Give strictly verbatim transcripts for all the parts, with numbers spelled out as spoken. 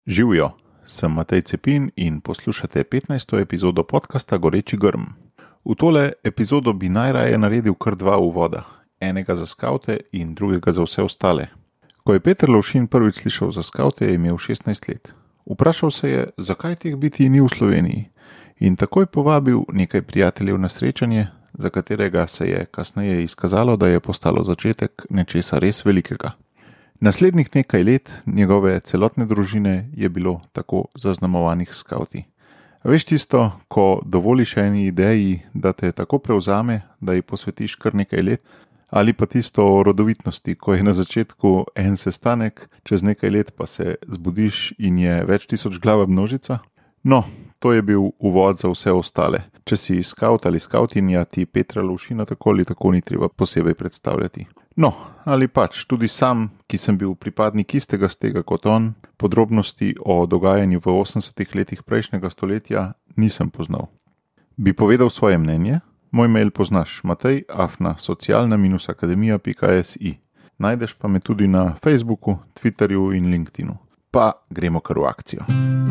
Živijo, sem Matej Cepin in poslušate petnajsto epizodo podcasta Goreči grm. V tole epizodo bi najraje naredil kar dva uvoda, enega za skavte in drugega za vse ostale. Ko je Peter Lovšin prvič slišal za skavte, je imel šestnajst let. Vprašal se je, zakaj teh biti ni v Sloveniji, in takoj povabil nekaj prijateljev na srečanje, za katerega se je kasneje izkazalo, da je postalo začetek nečesa res velikega. Naslednjih nekaj let njegove celotne družine je bilo tako zaznamovanih s skavti. Veš tisto, ko dovoliš eni ideji, da te tako prevzame, da ji posvetiš kar nekaj let, ali pa tisto o rodovitnosti, ko je na začetku en sestanek, čez nekaj let pa se zbudiš in je več tisoč glava množica? No, to je bil uvod za vse ostale. Če si skavt ali skavtinja, ti Petra Lovšina tako ali tako ni treba posebej predstavljati. No, ali pač tudi sam, ki sem bil pripadnik istega stega kot on, podrobnosti o dogajanju v osemdesetih letih prejšnjega stoletja nisem poznal. Bi povedal svoje mnenje? Moj mail poznaš, matej afna socialna akademija pika si. Najdeš pa me tudi na Facebooku, Twitterju in LinkedInu. Pa gremo kar v akcijo.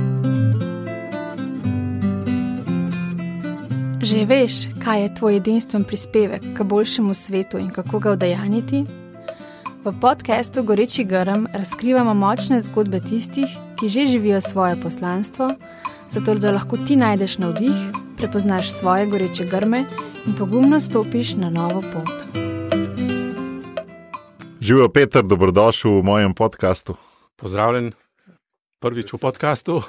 Že veš, kaj je tvoj edinstven prispevek k boljšemu svetu in kako ga udejanjiti? V podcastu Goreči grm razkrivamo močne zgodbe tistih, ki že živijo svoje poslanstvo, zato da lahko ti najdeš navdih, prepoznaš svoje goreče grme in pogumno stopiš na novo pot. Živijo, Peter, dobrodošel v mojem podcastu. Pozdravljen, prvič v podcastu.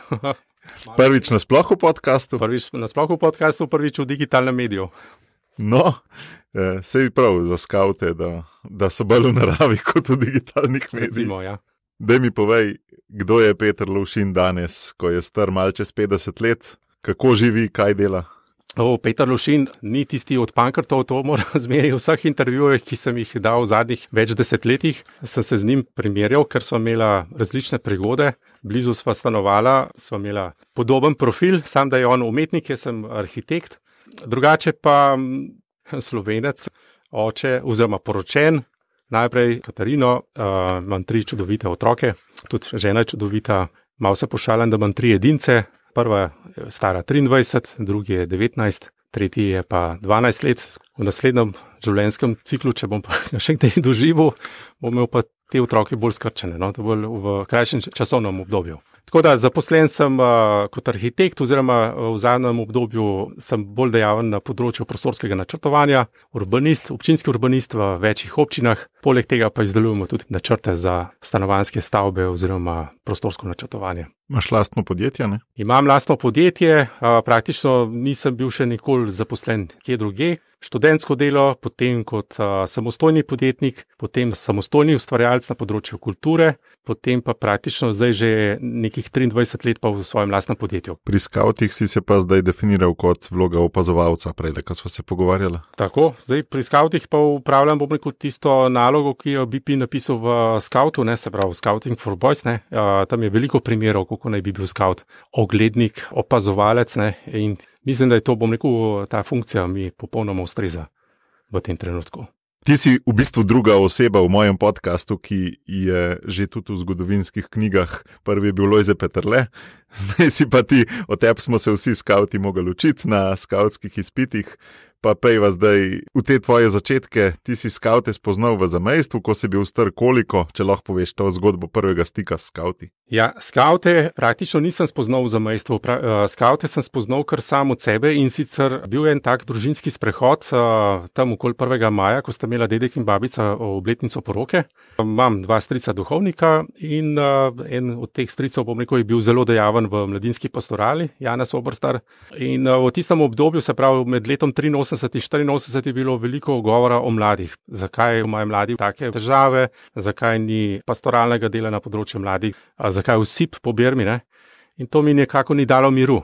Prvič nasploh v podcastu? Prvič nasploh v podcastu, prvič v digitalnem mediju. No, eh, sej prav za skavte, da, da so bolj v naravi kot v digitalnih medijih. Recimo, ja. Daj mi povej, kdo je Peter Lovšin danes, ko je star mal čez petdeset let, kako živi, kaj dela? O, Peter Lovšin ni tisti od pankrtov, to moram zmeriti v vseh intervjujih, ki sem jih dal v zadnjih več desetletjih. Sem se z njim primerjal, ker sva imela različne prigode, blizu sva stanovala, sva imela podoben profil, sam da je on umetnik, jaz sem arhitekt, drugače pa Slovenec, oče oziroma poročen, najprej Katarino, uh, imam tri čudovite otroke, tudi žena je čudovita, malo se pošalim, da imam tri edince. Prva je stara triindvajset, drugi je devetnajst, tretji je pa dvanajst let. V naslednjem življenjskem ciklu, če bom pa še nekaj doživel, bom imel pa te otroke bolj skrčene, no, bolj v krajšem časovnem obdobju. Tako da zaposlen sem uh, kot arhitekt oziroma v zadnjem obdobju sem bolj dejaven na področju prostorskega načrtovanja, urbanist, občinski urbanist v večjih občinah, poleg tega pa izdelujemo tudi načrte za stanovanjske stavbe oziroma prostorsko načrtovanje. Imaš lastno podjetje, ne? Imam lastno podjetje, uh, praktično nisem bil še nikoli zaposlen kje drugje. Študentsko delo, potem kot uh, samostojni podjetnik, potem samostojni ustvarjalec na področju kulture, potem pa praktično zdaj že nekih triindvajset let pa v svojem lastnem podjetju. Pri skavtih si se pa zdaj definiral kot vloga opazovalca, prej, ko sva se pogovarjala. Tako, zdaj pri skavtih pa upravljam, bom rekel, tisto nalogo, ki jo B P napisal v skavtu, ne, se pravi Scouting for Boys, ne, uh, tam je veliko primerov, kako naj bi bil skaut, oglednik, opazovalec, ne, in mislim, da je to, bom rekel, ta funkcija mi popolnoma ustreza v tem trenutku. Ti si v bistvu druga oseba v mojem podcastu, ki je že tudi v zgodovinskih knjigah. Prvi je bil Lojze Peterle, zdaj si pa ti, o tebi smo se vsi skavti mogli učiti na skavtskih izpitih. Pa pejva zdaj v te tvoje začetke, ti si skavte spoznal v zamejstvu, ko si bil star koliko, če lahko poveš to zgodbo prvega stika s skavti? Ja, skavte praktično nisem spoznal v zamejstvu, pra, uh, skavte sem spoznal kar sam od sebe in sicer bil je en tak družinski sprehod uh, tam okoli prvega maja, ko sta imela dedek in babica obletnico poroke. Imam dva strica duhovnika in uh, en od teh stricov, bom rekel, je bil zelo dejaven v mladinski pastorali, Janez Oberstar. In uh, v tistem obdobju, se pravi med letom triinosemdeset in štiriinosemdeset je bilo veliko govora o mladih. Zakaj imajo mladi take težave, zakaj ni pastoralnega dela na področju mladih, zakaj vsip po Birmi, ne? In to mi nekako ni dalo miru.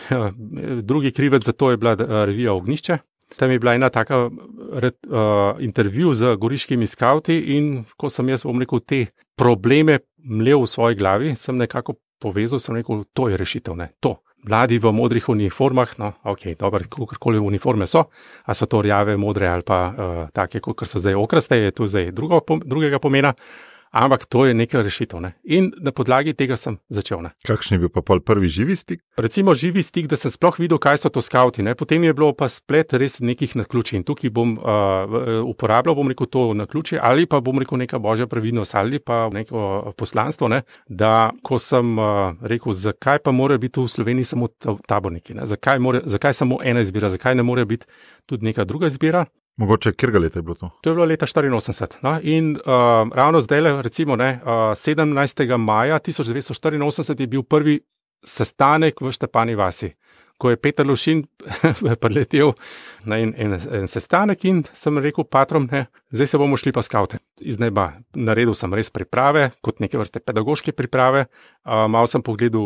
Drugi krivec za to je bila revija Ognjišče. Tam je bila ena taka red, uh, intervju z goriškimi skavti in ko sem jaz, bom rekel, te probleme mlel v svoji glavi, sem nekako povezal, sem rekel, to je rešitev, ne, to. Mladi v modrih uniformah, no, ok, dobro, kakorkoli uniforme so, a so to rjave, modre ali pa uh, take, kot so zdaj okraste, je to zdaj drugo, drugega pomena, Ampak to je neka rešitev. Ne? In na podlagi tega sem začel. Ne? Kakšen je bil pa pol prvi živi stik? Recimo živi stik, da sem sploh videl, kaj so to skauti. Ne? Potem je bilo pa splet res nekih naključij. In tukaj bom uh, uporabljal, bom rekel, to naključje ali pa bom rekel neka božja previdnost ali pa neko poslanstvo, ne? Da ko sem uh, rekel, zakaj pa mora biti v Sloveniji samo taborniki, ne? Zakaj, more, zakaj samo ena izbira, zakaj ne more biti tudi neka druga izbira. Mogoče, kjerga leta je bilo to? To je bilo leta štiriinosemdeset. No? In uh, ravno zdaj, recimo, ne, uh, sedemnajstega maja tisoč devetsto štiriinosemdeset je bil prvi sestanek v Štepani vasi, ko je Peter Lovšin priletel na en, en, en sestanek in sem rekel patrom, ne, zdaj se bomo šli pa skavte iz neba. Naredil sem res priprave, kot neke vrste pedagoške priprave. Uh, malo sem pogledal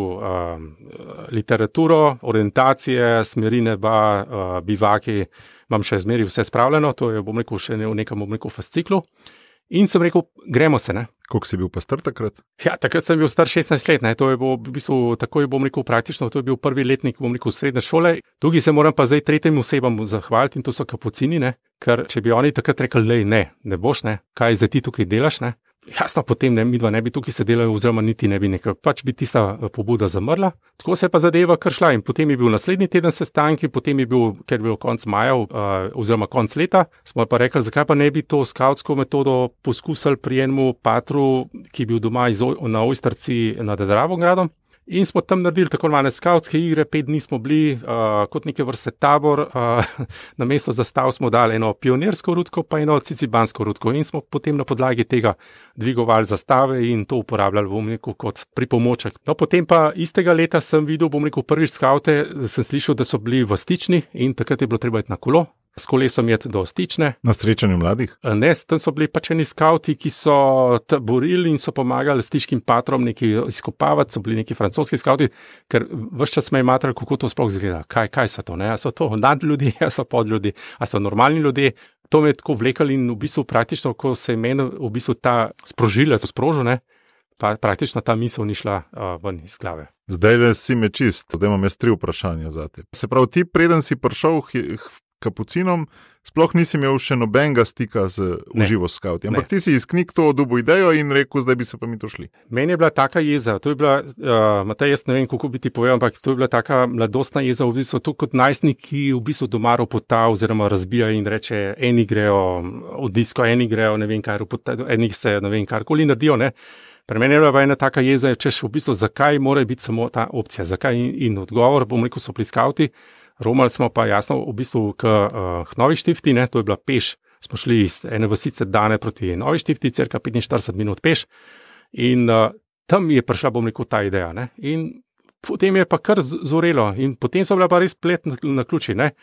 uh, literaturo, orientacije, smeri neba, uh, bivaki, imam še zmeri vse spravljeno, to je, bom rekel, še v nekem, bom rekel, fasciklu. In sem rekel, gremo se, ne. Koliko si bil pa star takrat? Ja, takrat sem bil star šestnajst let, ne. To je bil, v bistvu, takoj bom rekel, praktično, to je bil prvi letnik, bom rekel, srednje šole. Tukaj se moram pa zdaj tretjim osebam zahvaliti in to so kapucini, ne. Ker če bi oni takrat rekli, lej, ne, ne boš, ne, kaj zdaj ti tukaj delaš, ne. Jasno, potem ne, midva ne bi tukaj sedela oziroma niti ne bi nekaj, pač bi tista pobuda zamrla. Tako se je pa zadeva kar šla in potem je bil naslednji teden sestanki, potem je bil, ker je bil konc maja uh, oziroma konc leta, smo pa rekli, zakaj pa ne bi to skavtsko metodo poskusili pri enemu patru, ki je bil doma iz, na Ojstrci nad Dravogradom. In smo tam naredili tako imenovane skavtske igre, pet dni smo bili uh, kot neke vrste tabor, uh, na mesto zastav smo dali eno pionirsko rutko, pa eno cicibansko rutko in smo potem na podlagi tega dvigovali zastave in to uporabljali, bom rekel, kot pripomoček. No, potem pa istega leta sem videl, bom rekel, prvič skavte, sem slišal, da so bili v Stični in takrat je bilo treba iti na kolo. S kolesom je do Stične. Na srečanju mladih? Ne, tam so bili pač eni skauti, ki so taborili in so pomagali stiškim patrom nekaj izkopavati, so bili neki francoski skauti, ker ves čas me je matrali, kako to sploh izgleda, kaj, kaj so to, ne, a so to nadljudje, a so podljudje, a so normalni ljudje. To me je tako vlekali in v bistvu praktično, ko se je meni v bistvu ta sprožilec sprožil, ne, pa praktično ta misel ni šla uh, ven iz glave. Zdaj le si me čist, zdaj imam jaz tri vprašanja za te. Se pravi, ti preden si prišel kapucinom, sploh nisi imel še nobenega stika z uživo skauti. Ampak ne. Ti si iz knjig to dobil idejo in rekel, zdaj bi se pa mi to šli. Meni je bila taka jeza, to je bila, uh, Matej, jaz ne vem, kako bi ti povedal, ampak to je bila taka mladostna jeza, v bistvu to kot najstnik, ki v bistvu doma ropota oziroma razbija in reče, eni grejo v disko, eni grejo, ne vem kaj, ropota, eni se, ne vem, karkoli naredijo, ne. Pri meni je bila ena taka jeza, češ v bistvu, zakaj mora biti samo ta opcija, zakaj in, in odgovor, bom rekel, so pri skauti. Romali smo pa jasno v bistvu k uh, Novi Štifti, ne, to je bila peš, smo šli iz ene vasice Dane proti Novi Štifti, cirka petinštirideset minut peš in uh, tam je prišla, bom rekel, ta ideja, ne, in potem je pa kar zorelo in potem so bila pa res plet na, na ključi, ne.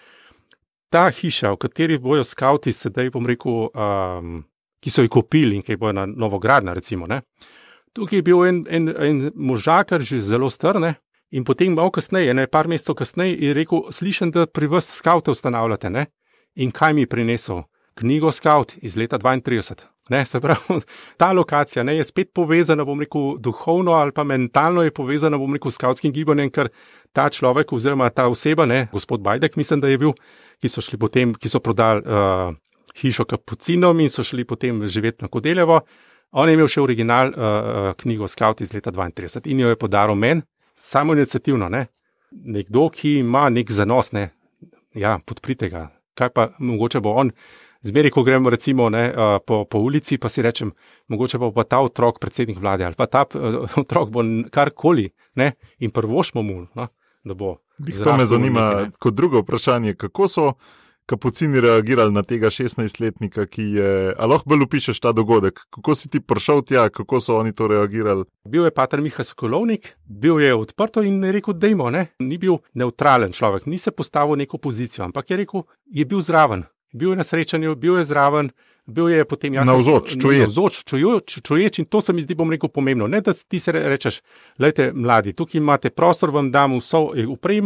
Ta hiša, v kateri bojo skauti sedaj, bom rekel, um, ki so jo kupili in ki bojo na novogradnja, recimo, ne, tukaj je bil en, en, en možakar, že zelo star, ne. In potem malo kasneje, ne, par mesecev kasneje, je rekel, slišim, da pri vas skavte ustanavljate, ne? In kaj mi je prinesel? Knjigo Skaut iz leta dvaintrideset. Ne, se pravi, ta lokacija, ne, je spet povezana, bom rekel, duhovno ali pa mentalno je povezana, bom rekel, s skavtskim gibanjem, ker ta človek oziroma ta oseba, ne, gospod Bajdek, mislim, da je bil, ki so šli potem, ki so prodali uh, hišo kapucinom in so šli potem živeti na Kodeljevo. On je imel še original uh, knjigo Skaut iz leta dvaintrideset in jo je podaril meni. Samo iniciativno, ne. Nekdo, ki ima nek zanos, ne. Ja, podprite ga. Kaj pa, mogoče bo on, zmeri, ko gremo recimo, ne, po, po ulici, pa si rečem, mogoče bo pa ta otrok predsednik vlade, ali pa ta uh, otrok bo karkoli, ne, in prvošmo mu, no, da bo. To me zanima, nekaj, kot drugo vprašanje, kako so kapucini reagirali na tega šestnajstletnika, ki je, a lahko bolj opišeš ta dogodek, kako si ti prišel tja, kako so oni to reagirali? Bil je pater Miha Sokolovnik, bil je odprto in je rekel, dejmo, ne, ni bil neutralen človek, ni se postavil neko pozicijo, ampak je rekel, je bil zraven, bil je na srečanju, bil je zraven, bil je potem jasno. Navzoč, čuječ. Navzoč, čuječ, čuječ in to se mi zdi, bom rekel, pomembno. Ne, da ti se rečeš, lejte, mladi, tukaj imate prostor, vam dam vso upremo,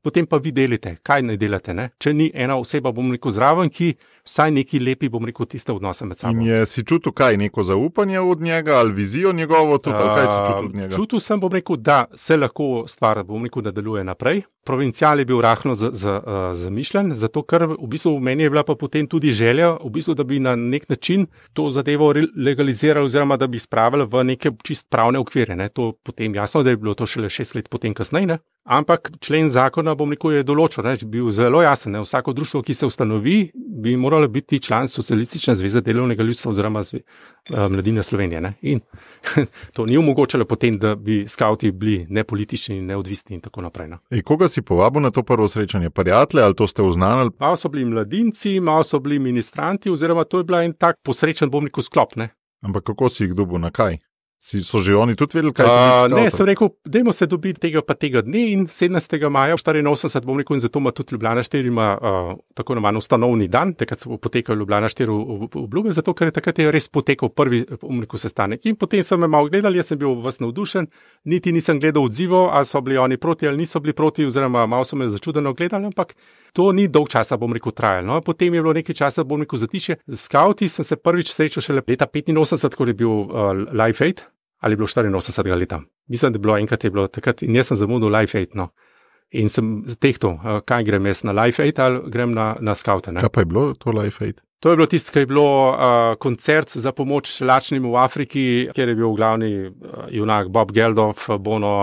potem pa vi delite, kaj ne delate, ne? Če ni ena oseba, bom rekel, zraven, ki vsaj neki lepi, bom rekel, tiste odnose med sabo. In je si čutil kaj, neko zaupanje od njega ali vizijo njegovo, tudi, ali kaj si čutil od njega? Čutil sem, bom rekel, da se lahko stvar, bom rekel, nadaljuje naprej. Provincial je bil rahlo zamišljen, zato ker v bistvu v meni je bila pa potem tudi želja, v bistvu, da bi na nek način to zadevo legalizirali oziroma da bi spravili v neke čist pravne okvire. Ne. To potem jasno, da je bilo to šele šest let potem kasneje, ne. Ampak člen zakona, bom rekel, je določil, ne, bil zelo jasen. Ne. Vsako društvo, ki se ustanovi, bi moralo biti član Socialistične zveze delovnega ljudstva oziroma zve, Mladine Slovenije. Ne. In to ni omogočalo potem, da bi skavti bili nepolitični, neodvisni in tako naprej. Ne. Ej, koga si povabil na to prvo srečanje? Prijatelje ali to ste uznali? Malo so bili mladinci, malo so bili ministranti oziroma to je bila en tak posrečen, bom rekel, sklop. Ne. Ampak kako si jih dobil, na kaj? Si, so že oni tudi vedeli, kaj je uh, to? Ne, sem rekel, dajmo se dobiti tega pa tega dne in sedemnajstega maja štiriinosemdeset, bom rekel, in zato ima tudi Ljubljana štiri ima uh, tako imenovani ustanovni dan, takrat se bo potekal Ljubljana štiri obljube, zato ker je takrat je res potekal prvi, bom rekel, sestanek. In potem so me malo gledali, jaz sem bil vas navdušen, niti nisem gledal odzivov, ali so bili oni proti ali niso bili proti, oziroma malo so me začudeno gledali, ampak to ni dolg časa, bom rekel, trajalo. No, potem je bilo nekaj časa, bom rekel, zatišje. Z skavti sem se prvič srečal šele leta petinosemdeset, ko je bil uh, Live Aid. Ali je bilo štiriinosemdesetega leta. Mislim, da je bilo enkrat je bilo takrat in jaz sem zamudil Live Aid, no. In sem tehtal, kaj grem jaz na Live Aid ali grem na, na skavte, ne. Kaj pa je bilo to Live Aid? To je bilo tisto, kaj je bilo uh, koncert za pomoč lačnim v Afriki, kjer je bil glavni uh, junak Bob Geldof, Bono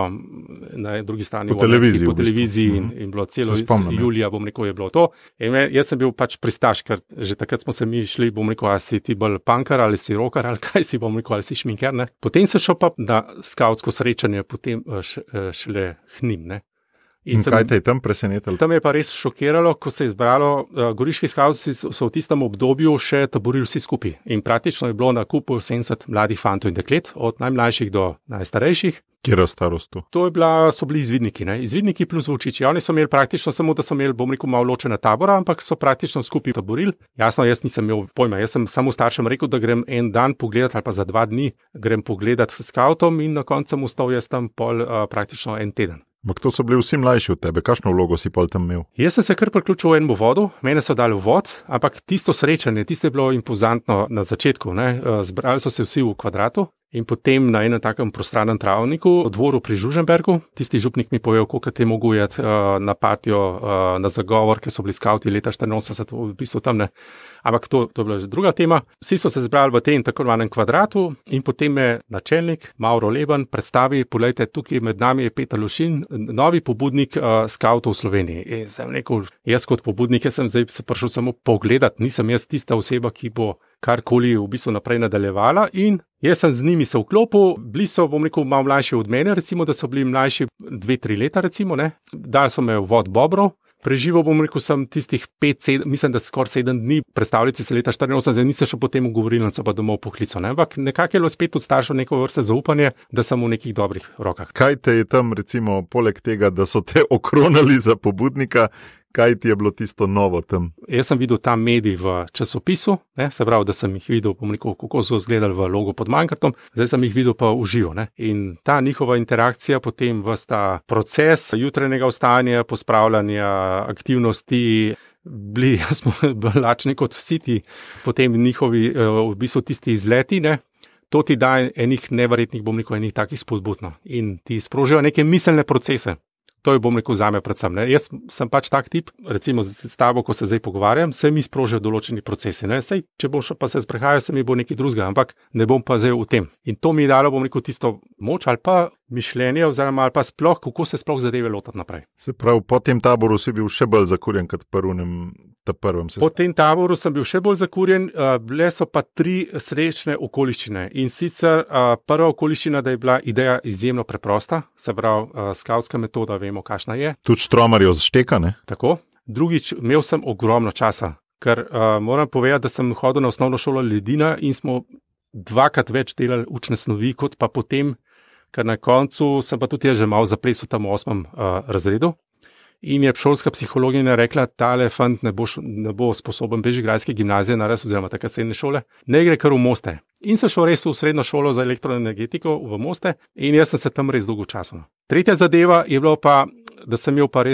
na drugi strani po televiziji, po televiziji v in, bistvu. in bilo celo spomnim, julija, bom rekel, je bilo to. In me, jaz sem bil pač pristaš, ker že takrat smo se mi šli, bom rekel, ali si ti bolj punkar, ali si rocker, ali kaj si, bom rekel, ali si šminker, ne. Potem sem šel pa na skautsko srečanje, potem š, šele k njim, ne. In, in sem, kaj te je tam presenetilo? Tam je pa res šokiralo, ko se je izbralo, uh, goriški skavci so, so v tistem obdobju še taborili vsi skupaj. In praktično je bilo na kupu sedemdeset mladih fantov in deklet, od najmlajših do najstarejših. Kjer je starost tu? To je bila, so bili izvidniki, ne? Izvidniki plus vočiči. Oni so imeli praktično samo, da so imeli, bom rekel, malo ločena tabora, ampak so praktično skupaj taborili. Jasno, jaz nisem imel pojma, jaz sem samo staršem rekel, da grem en dan pogledati ali pa za dva dni grem pogledati s skavtom in na koncu sem ostal jaz tam pol uh, praktično en teden. Ampak to so bili vsi mlajši od tebe, kakšno vlogo si pol tam imel? Jaz sem se kar priključil v enemu vodu, mene so dali v vod, ampak tisto srečanje, tisto je bilo impozantno na začetku, ne? Zbrali so se vsi v kvadratu in potem na enem takem prostranem travniku v dvoru pri Žuženbergu, tisti župnik mi povedal, koliko te mogu jeti uh, na partijo, uh, na zagovor, ker so bili skavti leta štiriinosemdeset, v bistvu tam ne. Ampak to, to je bila že druga tema. Vsi so se zbrali v tem tako imenovanem kvadratu in potem me načelnik Mauro Leben predstavi, poglejte, tukaj med nami je Peter Lušin, novi pobudnik uh, skavtov v Sloveniji. In sem rekel, jaz kot pobudnik, jaz sem zdaj se prišel samo pogledat, nisem jaz tista oseba, ki bo karkoli v bistvu naprej nadaljevala in jaz sem z njimi se vklopil, bili so, bom rekel, malo mlajši od mene, recimo, da so bili mlajši dve, tri leta, recimo, ne. Dali so me v vod Bobrov. Preživel, bom rekel, sem tistih pet, sedem, mislim, da skoraj sedem dni, predstavljajte se leta štiriinosemdeset, nisem še potem v govorilnico pa domov poklical, ne, ampak nekako je bilo spet od staršev neko vrste zaupanje, da sem v nekih dobrih rokah. Kaj te je tam, recimo, poleg tega, da so te okronali za pobudnika, kaj ti je bilo tisto novo tam? Jaz sem videl tam medij v časopisu, ne, se pravi, da sem jih videl, bom rekel, kako so izgledali v logo pod Mankartom, zdaj sem jih videl pa v živo, ne. In ta njihova interakcija, potem ves ta proces jutranjega vstajanja, pospravljanja aktivnosti, bili smo lačni kot vsi ti, potem njihovi, v bistvu tisti izleti, ne. To ti da enih neverjetnih, bom rekel, enih takih spodbudno in ti sprožijo neke miselne procese. To je, bom rekel, zame predvsem. Ne. Jaz sem pač tak tip, recimo s tabo, ko se zdaj pogovarjam, se mi sprožijo določeni procesi. Ne. Sej, če bom še pa se sprehajal, se mi bo nekaj drugega, ampak ne bom pa zdaj v tem. In to mi je dalo, bom rekel, tisto moč ali pa mišljenje, oziroma ali pa sploh, kako se sploh zadeve lotati naprej. Se pravi, po tem taboru si bil še bolj zakurjen kot prvem, ta prvem sestanku. Po tem taboru sem bil še bolj zakurjen, uh, bile so pa tri srečne okoliščine. In sicer uh, prva okoliščina, da je bila ideja izjemno preprosta, se pravi, uh, skavtska metoda, vemo, kakšna je. Tudi štromarjo zšteka, ne? Tako. Drugič, imel sem ogromno časa, ker uh, moram povedati, da sem hodil na osnovno šolo Ledina in smo dvakrat več delali učne snovi, kot pa potem, ker na koncu sem pa tudi jaz že malo zaplesal tam v osmem uh, razredu. In je šolska psihologinja rekla, tale fant ne bo, ne bo sposoben bežigrajske gimnazije narediti, oziroma takrat srednje šole, ne gre kar v Moste. In sem šel res v srednjo šolo za elektroenergetiko v Moste in jaz sem se tam res dolgo časa. Tretja zadeva je bilo pa, da sem imel pa res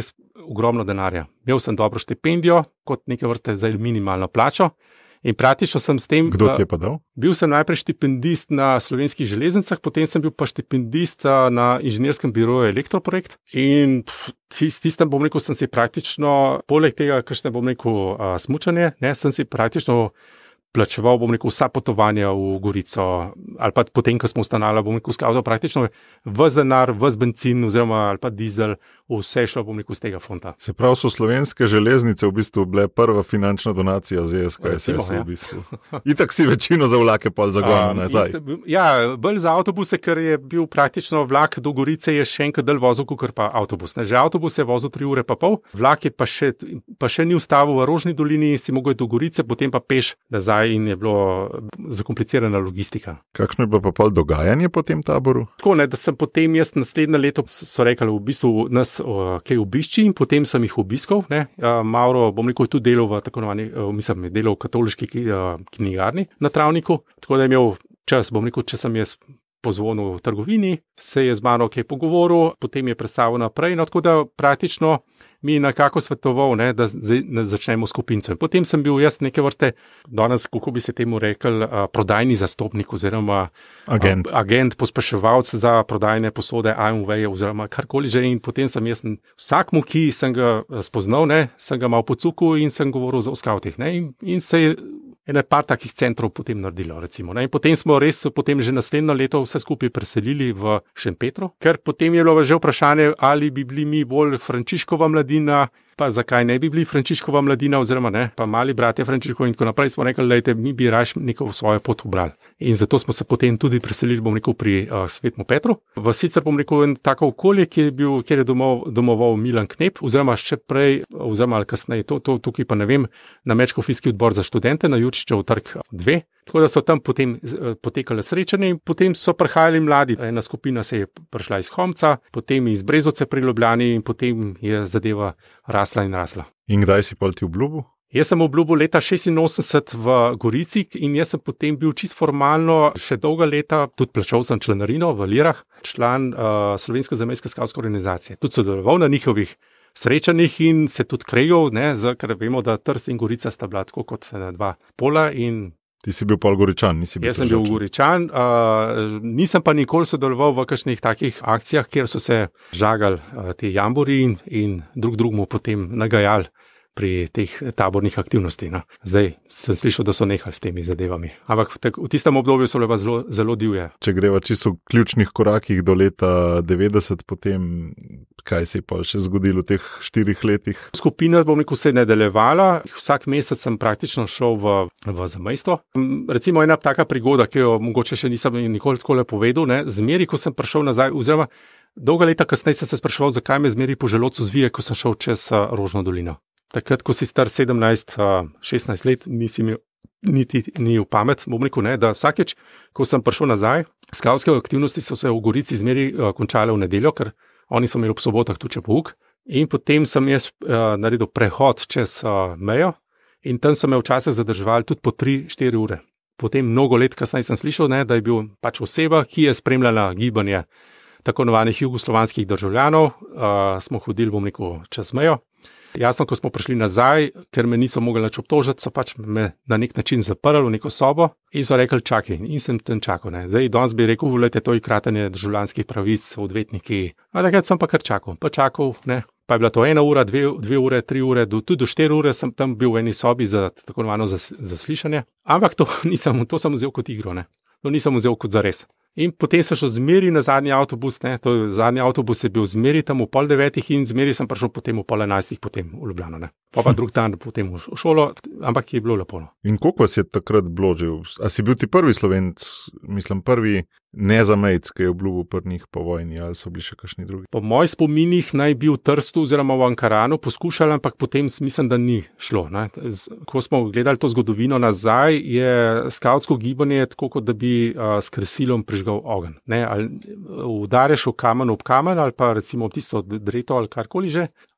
ogromno denarja. Imel sem dobro štipendijo, kot neke vrste za minimalno plačo. In praktično sem s tem... Kdo ti je pa dal? Bil sem najprej štipendist na Slovenskih železnicah, potem sem bil pa štipendist na inženirskem biroju Elektroprojekt. In s tistem, bom rekel, sem si praktično, poleg tega, kakšne, bom rekel, smučanje, ne, sem si praktično plačeval, bom rekel, vsa potovanja v Gorico, ali pa potem, ko smo ustanavljali, bom rekel, skavdo, praktično ves denar, ves bencin, oziroma ali pa dizel, vse šlo, bom rekel, z tega fonda. Se pravi, so Slovenske železnice v bistvu bile prva finančna donacija z S K S S v bistvu. Itak si večino za vlake pol zagonil nazaj. Iste, ja, bolj za avtobuse, ker je bil praktično vlak do Gorice je še enkrat del vozil, kot pa avtobus. Ne? Že avtobus je vozil tri ure pa pol, vlak je pa še, pa še ni ustavil v Rožni dolini, si mogel do Gorice, potem pa peš nazaj in je bilo zakomplicirana logistika. Kakšno je bilo pa pol dogajanje po tem taboru? Tako, ne, da sem potem jaz naslednje leto, so rekli, v bistvu nas o, kaj obišči in potem sem jih obiskal. Ne. Mauro, bom rekel, tudi delal v tako novani, mislim, delal v katoliški knjigarni na Travniku, tako da je imel čas, bom rekel, če sem jaz pozvonil v trgovini, se je z mano kaj pogovoril, potem je predstavil naprej, no, tako da praktično mi je nekako svetoval, ne, da začnemo skupinco. In potem sem bil jaz neke vrste, danes, kako bi se temu rekel, prodajni zastopnik oziroma agent, agent pospeševalc za prodajne posode A M V-je oziroma karkoli že. In potem sem jaz vsakmu, ki sem ga spoznal, ne, sem ga malo pocukal in sem govoril o skavtih. Ne, in, in se je ene par takih centrov potem naredilo, recimo. Ne. In potem smo res potem že naslednjo leto vse skupaj preselili v Šempetru, ker potem je bilo že vprašanje, ali bi bili mi bolj Frančiškova mladina, pa zakaj ne bi bili Frančiškova mladina, oziroma ne, pa mali bratje Frančiškov in tako naprej, smo rekli, lejte, mi bi raje neko svojo pot ubrali. In zato smo se potem tudi preselili, bom rekel, pri uh, Svetemu Petru. V sicer, bom rekel, en tako okolje, kjer je bil, kjer je domov, domoval Milan Knep, oziroma še prej, oziroma ali kasneje, to, to tukaj pa ne vem, na Mečkofijski odbor za študente na Jurčičev trg dve. Tako da so tam potem potekale srečanje in potem so prihajali mladi. Ena skupina se je prišla iz Homca, potem iz Brezovice pri Ljubljani in potem je zadeva rasla in rasla. In kdaj si pol ti obljubil? Jaz sem obljubil leta šestinosemdeset v Gorici in jaz sem potem bil čisto formalno še dolga leta, tudi plačal sem članarino v lirah, član uh, Slovenske zamejske skavtske organizacije. Tudi sodeloval na njihovih srečanjih in se tudi kregal, ne, ker vemo, da Trst in Gorica sta bila tako kot dva pola in Ti si bil pol Goričan, nisi bil Jaz sem bil Goričan, uh, nisem pa nikoli sodeloval v kakšnih takih akcijah, kjer so se žagali uh, te jambori in, in drug drugmu potem nagajali pri teh tabornih aktivnostih. No. Zdaj sem slišal, da so nehali s temi zadevami. Ampak tak, v tistem obdobju so bile zelo, zelo divje. Če greva čisto v ključnih korakih do leta devetdeset, potem kaj se je pa še zgodilo v teh štirih letih? Skupina, bom rekel, se je nadaljevala. Vsak mesec sem praktično šel v, v zamejstvo. Recimo ena taka prigoda, ki jo mogoče še nisem nikoli tako le povedal, ne. Zmeri, ko sem prišel nazaj, oziroma dolga leta kasneje sem se spraševal, zakaj me zmeri po želodcu zvije, ko sem šel čez uh, Rožno dolino. Takrat, ko si star sedemnajst, šestnajst let, nisi imel niti ni v pamet, bom rekel, ne, da vsakeč, ko sem prišel nazaj, skavtske aktivnosti so se v Gorici zmeri končale v nedeljo, ker oni so imeli ob sobotah tudi pouk. In potem sem jaz uh, naredil prehod čez uh, mejo in tam so me včasih zadrževali tudi po tri štiri ure. Potem mnogo let kasneje sem slišal, ne, da je bil pač oseba, ki je spremljala gibanje tako imenovanih jugoslovanskih državljanov, uh, smo hodili, bom rekel, čez mejo. Jasno, ko smo prišli nazaj, ker me niso mogli nič obtožiti, so pač me na nek način zaprli v neko sobo in so rekli, čakaj, in sem tam čakal. Ne. Zdaj, danes bi rekel, volite, to je kratanje državljanskih pravic, odvetniki, a takrat sem pa kar čakal, pa čakal, ne. Pa je bila to ena ura, dve, dve ure, tri ure, do, tudi do štiri ure sem tam bil v eni sobi za tako imenovano zaslišanje, ampak to nisem, to sem vzel kot igro, ne. To nisem vzel kot zares. In potem sem šel zmeri na zadnji avtobus, ne, to zadnji avtobus je bil zmeri tam v pol devetih in zmeri sem prišel potem v pol enajstih potem v Ljubljano, ne. Pa pa drug dan potem v šolo, ampak je bilo lepo. In koliko vas je takrat bilo že? A si bil ti prvi Slovenc, mislim prvi nezamejc, ki je obljubil pri njih po vojni, ali so bili še kakšni drugi? Po mojih spominih naj bi v Trstu oziroma v Ankaranu poskušali, ampak potem mislim, da ni šlo. Ne. Ko smo gledali to zgodovino nazaj, je skavtsko gibanje tako, kot da bi uh, s kresilom prižgal ogenj. Ne, ali udareš v kamen ob kamen, ali pa recimo tisto dreto ali karkoli že,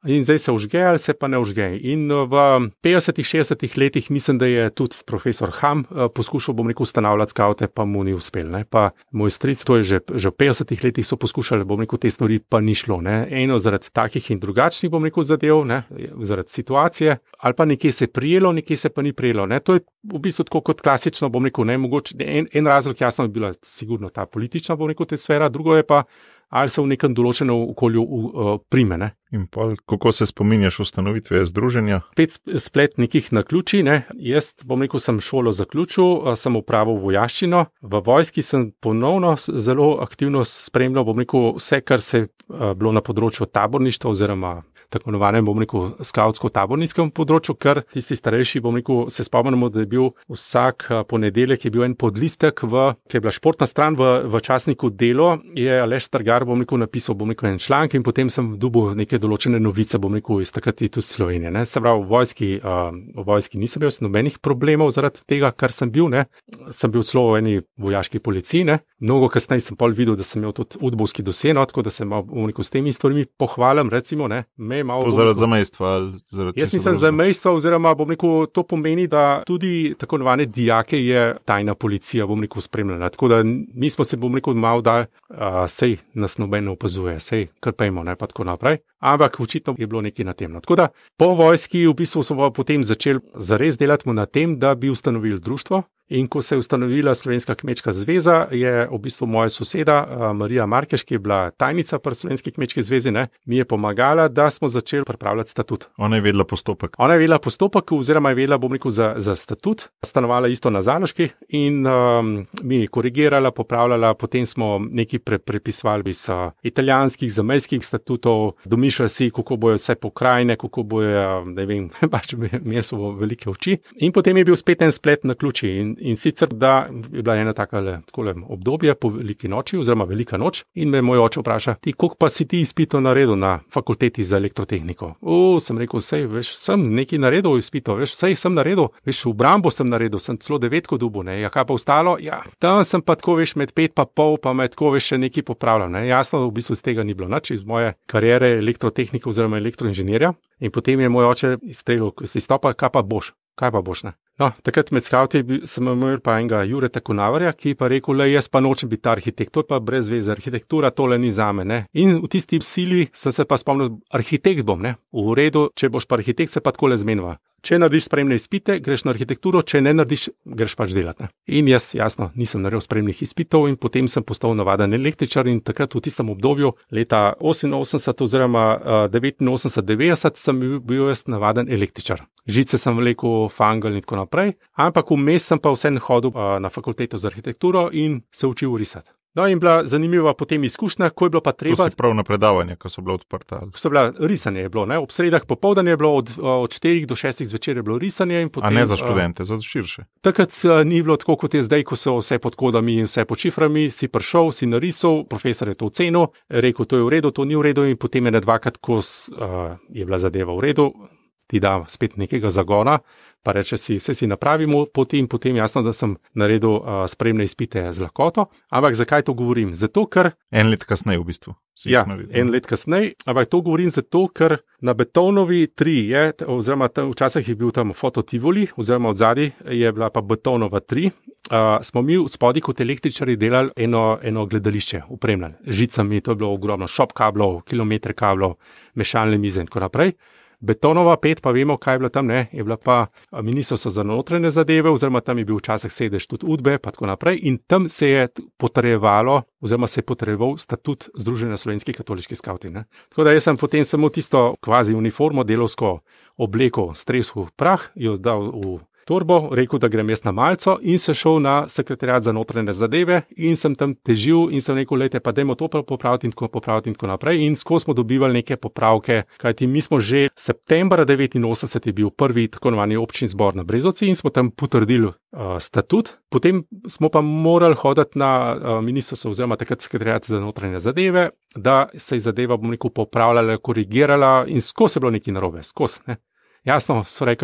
In zdaj se užge ali se pa ne užge. In v petdesetih, šestdesetih letih mislim, da je tudi profesor Ham poskušal, bom rekel, ustanavljati skavte, pa mu ni uspel. Ne. Pa moj stric, to je že, že v petdesetih letih so poskušali, bom rekel, te stvari pa ni šlo. Ne. Eno zaradi takih in drugačnih, bom rekel, zadev, ne, zaradi situacije, ali pa nekje se je prijelo, nekje se pa ni prijelo. Ne. To je v bistvu tako kot klasično, bom rekel, ne, mogoče, en, en razlog jasno je bila sigurno ta politična, bom rekel, te sfera, drugo je pa, ali se v nekem določenem okolju uh, prime. Ne. In pol, kako se spominjaš ustanovitve združenja? Spet splet nekih naključij. Ne. Jaz, bom rekel, sem šolo zaključil, sem upravil vojaščino. V vojski sem ponovno zelo aktivno spremljal, bom rekel, vse, kar se je uh, bilo na področju taborništva oziroma tako imenovanem, bom rekel, skavtsko-taborniškem področju, ker tisti starejši, bom rekel, se spomnimo, da je bil vsak ponedeljek je bil en podlistek, v, ki je bila športna stran v, v časniku Delo, je Aleš Strgar, bom rekel, napisal, bom rekel, en članek in potem sem dobil neke določene novice, bom rekel, iz takrat tudi Slovenije. Ne. Se pravi, v vojski, uh, v vojski nisem imel nobenih problemov zaradi tega, kar sem bil, ne. Sem bil celo v eni vojaški policiji, ne. Mnogo kasneje sem pol videl, da sem imel tudi udbovski doseno, tako da se malo, bom rekel, s temi stvarmi pohvalim, recimo, ne. Malo, to zaradi zamejstva? Zaradi jaz mislim zamejstva, oziroma bom rekel, to pomeni, da tudi tako imenovane dijake je tajna policija, bom rekel, spremljala. Tako da mi smo se, bom rekel, malo dali, uh, sej nas noben ne opazuje, sej krpejmo, ne, pa tako naprej. Ampak očitno je bilo nekaj na tem. No. Tako da po vojski v bistvu smo potem začeli zares delati na tem, da bi ustanovili društvo. In ko se je ustanovila Slovenska kmečka zveza, je v bistvu moja soseda Marija Markeš, ki je bila tajnica pri Slovenski kmečki zvezi, ne, mi je pomagala, da smo začeli pripravljati statut. Ona je vedela postopek. Ona je vedela postopek, oziroma je vedela, bom rekel, za, za statut. Stanovala isto na Zaloški in um, mi je korigirala, popravljala, potem smo nekaj pre, prepisovali iz uh, italijanskih, zamejskih statutov, domišljali si, kako bojo vse pokrajine, kako bojo, ne vem, pač imeli so velike oči. In potem je bil spet en splet na ključi. In In sicer, da je bila ena takale obdobje po veliki noči, oziroma velika noč, in me moj oče vpraša, ti, koliko pa si ti izpitov naredil na fakulteti za elektrotehniko? O, sem rekel, sej, veš, sem nekaj naredil izpitov, veš, sej sem naredil, veš, v Brambo sem naredil, sem celo devetko dobil, ne, ja, kaj pa ostalo? Ja, tam sem pa tako, veš, med pet pa pol, pa med tako, veš, še nekaj popravljal, ne, jasno, v bistvu iz tega ni bilo nič, iz moje kariere elektrotehnike oziroma elektroinženirja. In potem je moj oče izstrelil, ko si stopal, kaj pa boš, kaj pa boš, ne. No, takrat med skavti sem imel pa enega Jureta Konavarja, ki pa rekel, le jaz pa nočem biti arhitekt, to je pa brez veze, arhitektura tole ni zame, ne. In v tisti sili sem se pa spomnil, arhitekt bom, ne. V redu, če boš pa arhitekt, se pa takole zmenva. Če narediš spremne izpite, greš na arhitekturo, če ne narediš, greš pač delati, ne. In jaz, jasno, nisem naredil spremnih izpitov in potem sem postal navaden električar in takrat v tistem obdobju, leta oseminosemdeset oziroma devetinosemdeset devetdeset, sem bil jaz navaden električar. Žice sem vlekel, fangel in tako naprej, ampak vmes sem pa vseeno hodil na fakulteto za arhitekturo in se učil risati. No, in bila zanimiva potem izkušnja, ko je bilo pa treba. To si prav na predavanje, ko so bila odprta. Ko so bila risanje je bilo, ne, ob sredah popoldan je bilo, od, od štirih do šestih zvečer je bilo risanje. In potem, a ne za študente, uh, za širše. Takrat uh, ni bilo tako, kot je zdaj, ko so vse pod kodami in vse pod šiframi, si prišel, si narisal, profesor je to ocenil, rekel, to je v redu, to ni v redu in potem je ne dvakrat, ko uh, je bila zadeva v redu, ti da spet nekega zagona, pa reče si, vse si napravimo, potem, potem jasno, da sem naredil uh, spremne izpite z lahkoto. Ampak zakaj to govorim? Zato, ker... En let kasneje v bistvu. Ja, en let kasneje, ampak to govorim zato, ker na Betonovi tri je, oziroma tam, včasih je bil tam fototivoli, oziroma odzadi je bila pa Betonova tri, uh, smo mi v spodaj kot električari delali eno, eno gledališče, upremljali. Žicami, to je bilo ogromno, šop kablov, kilometre kablov, mešalne mize in tako naprej. Betonova pet, pa vemo, kaj je bila tam, ne, je bila pa ministrstvo za notranje zadeve, oziroma tam je bil včasih sedež tudi Udbe, pa tako naprej, in tam se je potrjevalo, oziroma se je potrjeval statut Združenja slovenskih katoliških skavtov. Tako da jaz sem potem samo tisto kvazi uniformo, delovsko obleko, stresel prah, jo dal v torbo, rekel, da grem jaz na malco in se šel na sekretariat za notranje zadeve in sem tam težil in sem rekel, lejte, pa dajmo to popraviti in tako popraviti in tako naprej in skozi smo dobivali neke popravke, kajti mi smo že septembra devetinosemdeset je bil prvi tako imenovani občni zbor na Brezovici in smo tam potrdili uh, statut, potem smo pa morali hoditi na uh, ministrstvo oziroma takrat sekretariat za notranje zadeve, da se je zadeva, bom rekel, popravljala, korigirala in skozi je bilo nekaj narobe, skozi, ne. Jasno, so rekli,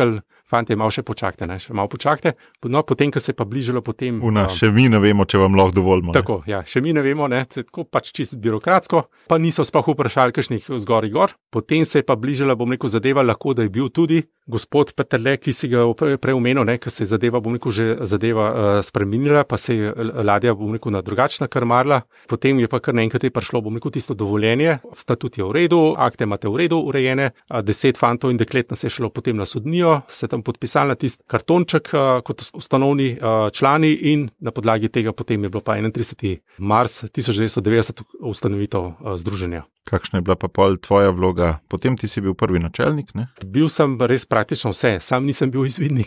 fante, malo še počakajte, ne, še malo počakajte. No, potem, ko se je pa bližalo potem... Una, še mi ne vemo, če vam lahko dovolimo. Tako, ja, še mi ne vemo, ne, tako pač čisto birokratsko, pa niso sploh vprašali kakšnih zgori gor. Potem se je pa bližala, bom rekel, zadeva, lahko da je bil tudi gospod Peterle, ki si ga prej omenil, ne, ker se je zadeva, bom rekel, že zadeva uh, spremenila, pa se je ladja, bom rekel, na drugačna krmarila. Potem je pa kar naenkrat je prišlo, bom rekel, tisto dovoljenje, statut je v redu, akte imate v redu urejene, deset fantov in deklet nas je šlo potem na sodnijo, se tam podpisali na tisti kartonček uh, kot ustanovni uh, člani in na podlagi tega potem je bilo pa enaintrideseti marca tisoč devetsto devetdeset ustanovitev uh, združenja. Kakšna je bila pa pol tvoja vloga? Potem ti si bil prvi načelnik, ne? Bil sem res praktično vse, sam nisem bil izvidnik.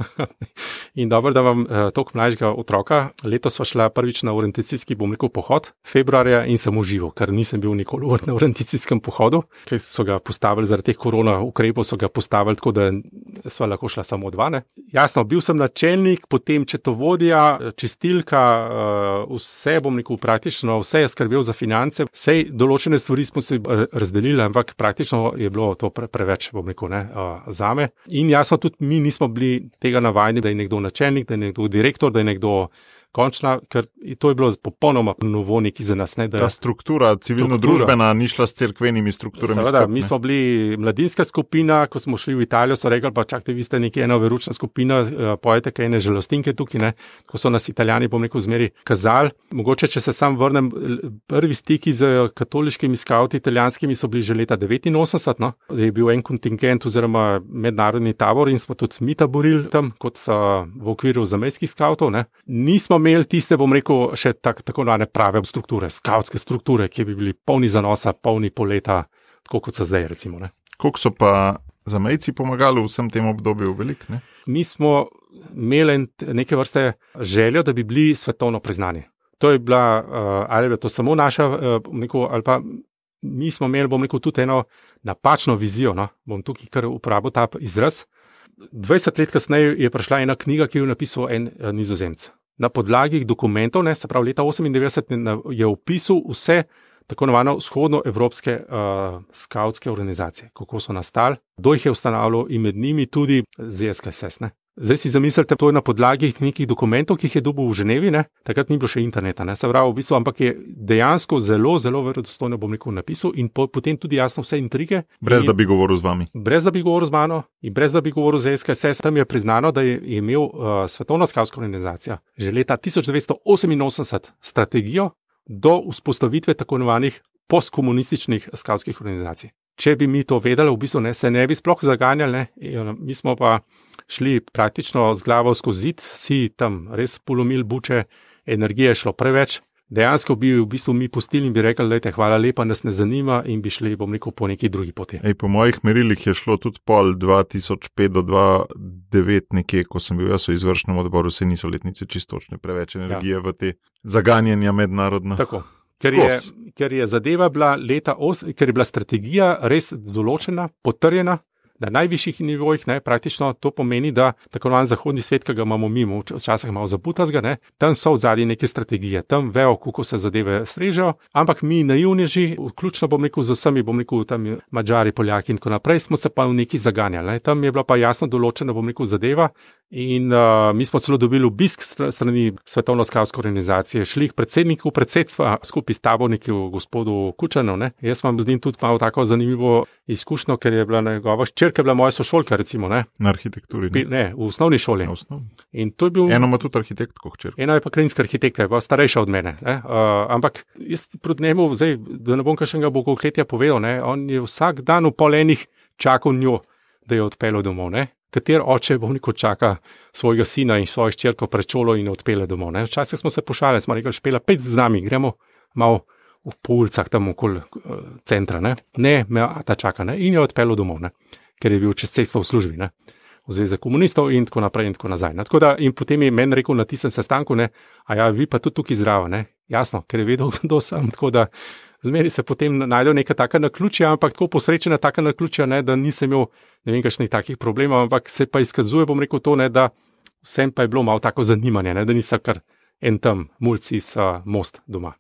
In dobro, da imam uh, toliko mlajšega otroka. Letos sva šla prvič na orientacijski, bom rekel, pohod februarja in sem užival, ker nisem bil nikoli na orientacijskem pohodu, ker so ga postavili zaradi teh korona ukrepov, so ga postavili tako, da sva lahko šla samo dva, ne. Jasno, bil sem načelnik, potem četovodja, čistilka, uh, vse, bom rekel, praktično vse je skrbel za finance, vse določene stvari smo se razdelili, ampak praktično je bilo to pre, preveč, bom rekel, ne, uh, zame. In jasno, tudi mi nismo bili tega navajeni, da je nekdo načelnik, da je nekdo direktor, da je nekdo končna, ker to je bilo popolnoma novo neki za nas. Ne, da ta struktura, civilno-družbena, ni šla s cerkvenimi strukturami. Seveda, mi smo bili mladinska skupina, ko smo šli v Italijo, so rekli, pa čakajte, vi ste nekaj ena veručna skupina, pojete kaj ene žalostinke tukaj, ne, ko so nas Italijani, bom rekel, zmeri kazali. Mogoče, če se sam vrnem, prvi stiki z katoliškimi skavti italijanskimi so bili že leta devetinosemdeset, no, je bil en kontingent oziroma mednarodni tabor in smo tudi mi taborili tam, kot so v okviru zamejskih skavtov, ne. Nismo imeli tiste, bom rekel, še tak, tako nane prave strukture, skavtske strukture, ki bi bili polni zanosa, polni poleta, tako kot so zdaj, recimo, ne. Koliko so pa zamejci pomagali v vsem tem obdobju velik, ne? Mi smo imeli neke vrste željo, da bi bili svetovno priznani. To je bila, ali je bila to samo naša, bom rekel, ali pa mi smo imeli, bom rekel, tudi eno napačno vizijo, no, bom tukaj kar uporabil ta izraz. dvajset let kasneje je prišla ena knjiga, ki jo je napisal en Nizozemec. Na podlagi dokumentov, ne, se pravi leta osemindevetdeset je opisal vse tako imenovane vzhodnoevropske uh, skavtske organizacije, kako so nastali, kdo jih je ustanavljal in med njimi tudi Z S K S S, ne. Zdaj si zamislite, to je na podlagi nekih dokumentov, ki jih je dobil v Ženevi, ne, takrat ni bilo še interneta, ne, se pravi v bistvu, ampak je dejansko zelo, zelo verodostojno, bom rekel, napisal in po, potem tudi jasno vse intrige. Brez in, da bi govoril z vami. Brez da bi govoril z mano in brez da bi govoril z Z S K S S, tam je priznano, da je, je imel uh, Svetovna skavtska organizacija že leta tisoč devetsto oseminosemdeset strategijo do vzpostavitve tako imenovanih postkomunističnih skavtskih organizacij. Če bi mi to vedeli, v bistvu ne, se ne bi sploh zaganjali, ne, mi smo pa šli praktično z glavo skozi zid, si tam res polomil buče, energije je šlo preveč, dejansko bi v bistvu mi pustili in bi rekli, lejte, hvala lepa, nas ne zanima in bi šli, bom rekel, po neki drugi poti. Ej, po mojih merilih je šlo tudi pol dva tisoč pet do dva tisoč devet nekje, ko sem bil jaz v izvršnem odboru, se niso letnice čistočne, preveč energije ja. V te zaganjanja mednarodna. Tako. Ker je, ker je zadeva bila leta, os, ker je bila strategija res določena, potrjena na najvišjih nivojih, ne, praktično to pomeni, da tako imenovan zahodni svet, ki ga imamo mimo, včasih malo zaputazga, ne, tam so v zadnji neke strategije, tam vejo, kako se zadeve strežejo, ampak mi naivneži, vključno bom rekel z vsemi, bom rekel tam Madžari, Poljaki in tako naprej, smo se pa v neki zaganjali, ne, tam je bila pa jasno določena, bom rekel, zadeva in uh, mi smo celo dobili obisk strani Svetovno skavtske organizacije, šli k predsedniku predsedstva skupaj s taborniki gospodu Kučanu, ne, jaz imam z njim tudi malo tako zanimivo izkušnjo, ker je bila njegova hčerka, bila moja sošolka, recimo, ne. Na arhitekturi, ne? Ne, v osnovni šoli. Na osnovni. In to je bil... Eno ima tudi arhitektko hčerko. Ena je pa krajinska arhitektka, je pa starejša od mene, ne. Uh, ampak jaz proti njemu, zdaj, da ne bom kakšnega bogokletja povedal, ne, on je vsak dan v pol enih čakal njo, da je odpeljal domov, ne. Kater oče, bom rekel, čaka svojega sina in svojo hčerko pred šolo in odpelje domov, ne. Včasih smo se pošalili, smo rekli, špela, pet z nami, gremo malo v po ulicah tam okoli uh, centra, ne. Ne, me ta čaka, ne, in je odpeljal domov, ne. Ker je bil čez cesto v službi, ne, v Zvezi komunistov in tako naprej in tako nazaj. Ne. Tako da, in potem je meni rekel na tistem sestanku, ne, a ja, vi pa tudi tukaj zdravo, ne, jasno, ker je vedel, kdo sem, tako da zmeri se potem najdel neka taka naključja, ampak tako posrečena taka naključja, ne, da nisem imel ne vem kakšnih takih problemov, ampak se pa izkazuje, bom rekel to, ne, da vsem pa je bilo malo tako zanimanje, ne, da nisem kar en tam mulci s uh, most doma.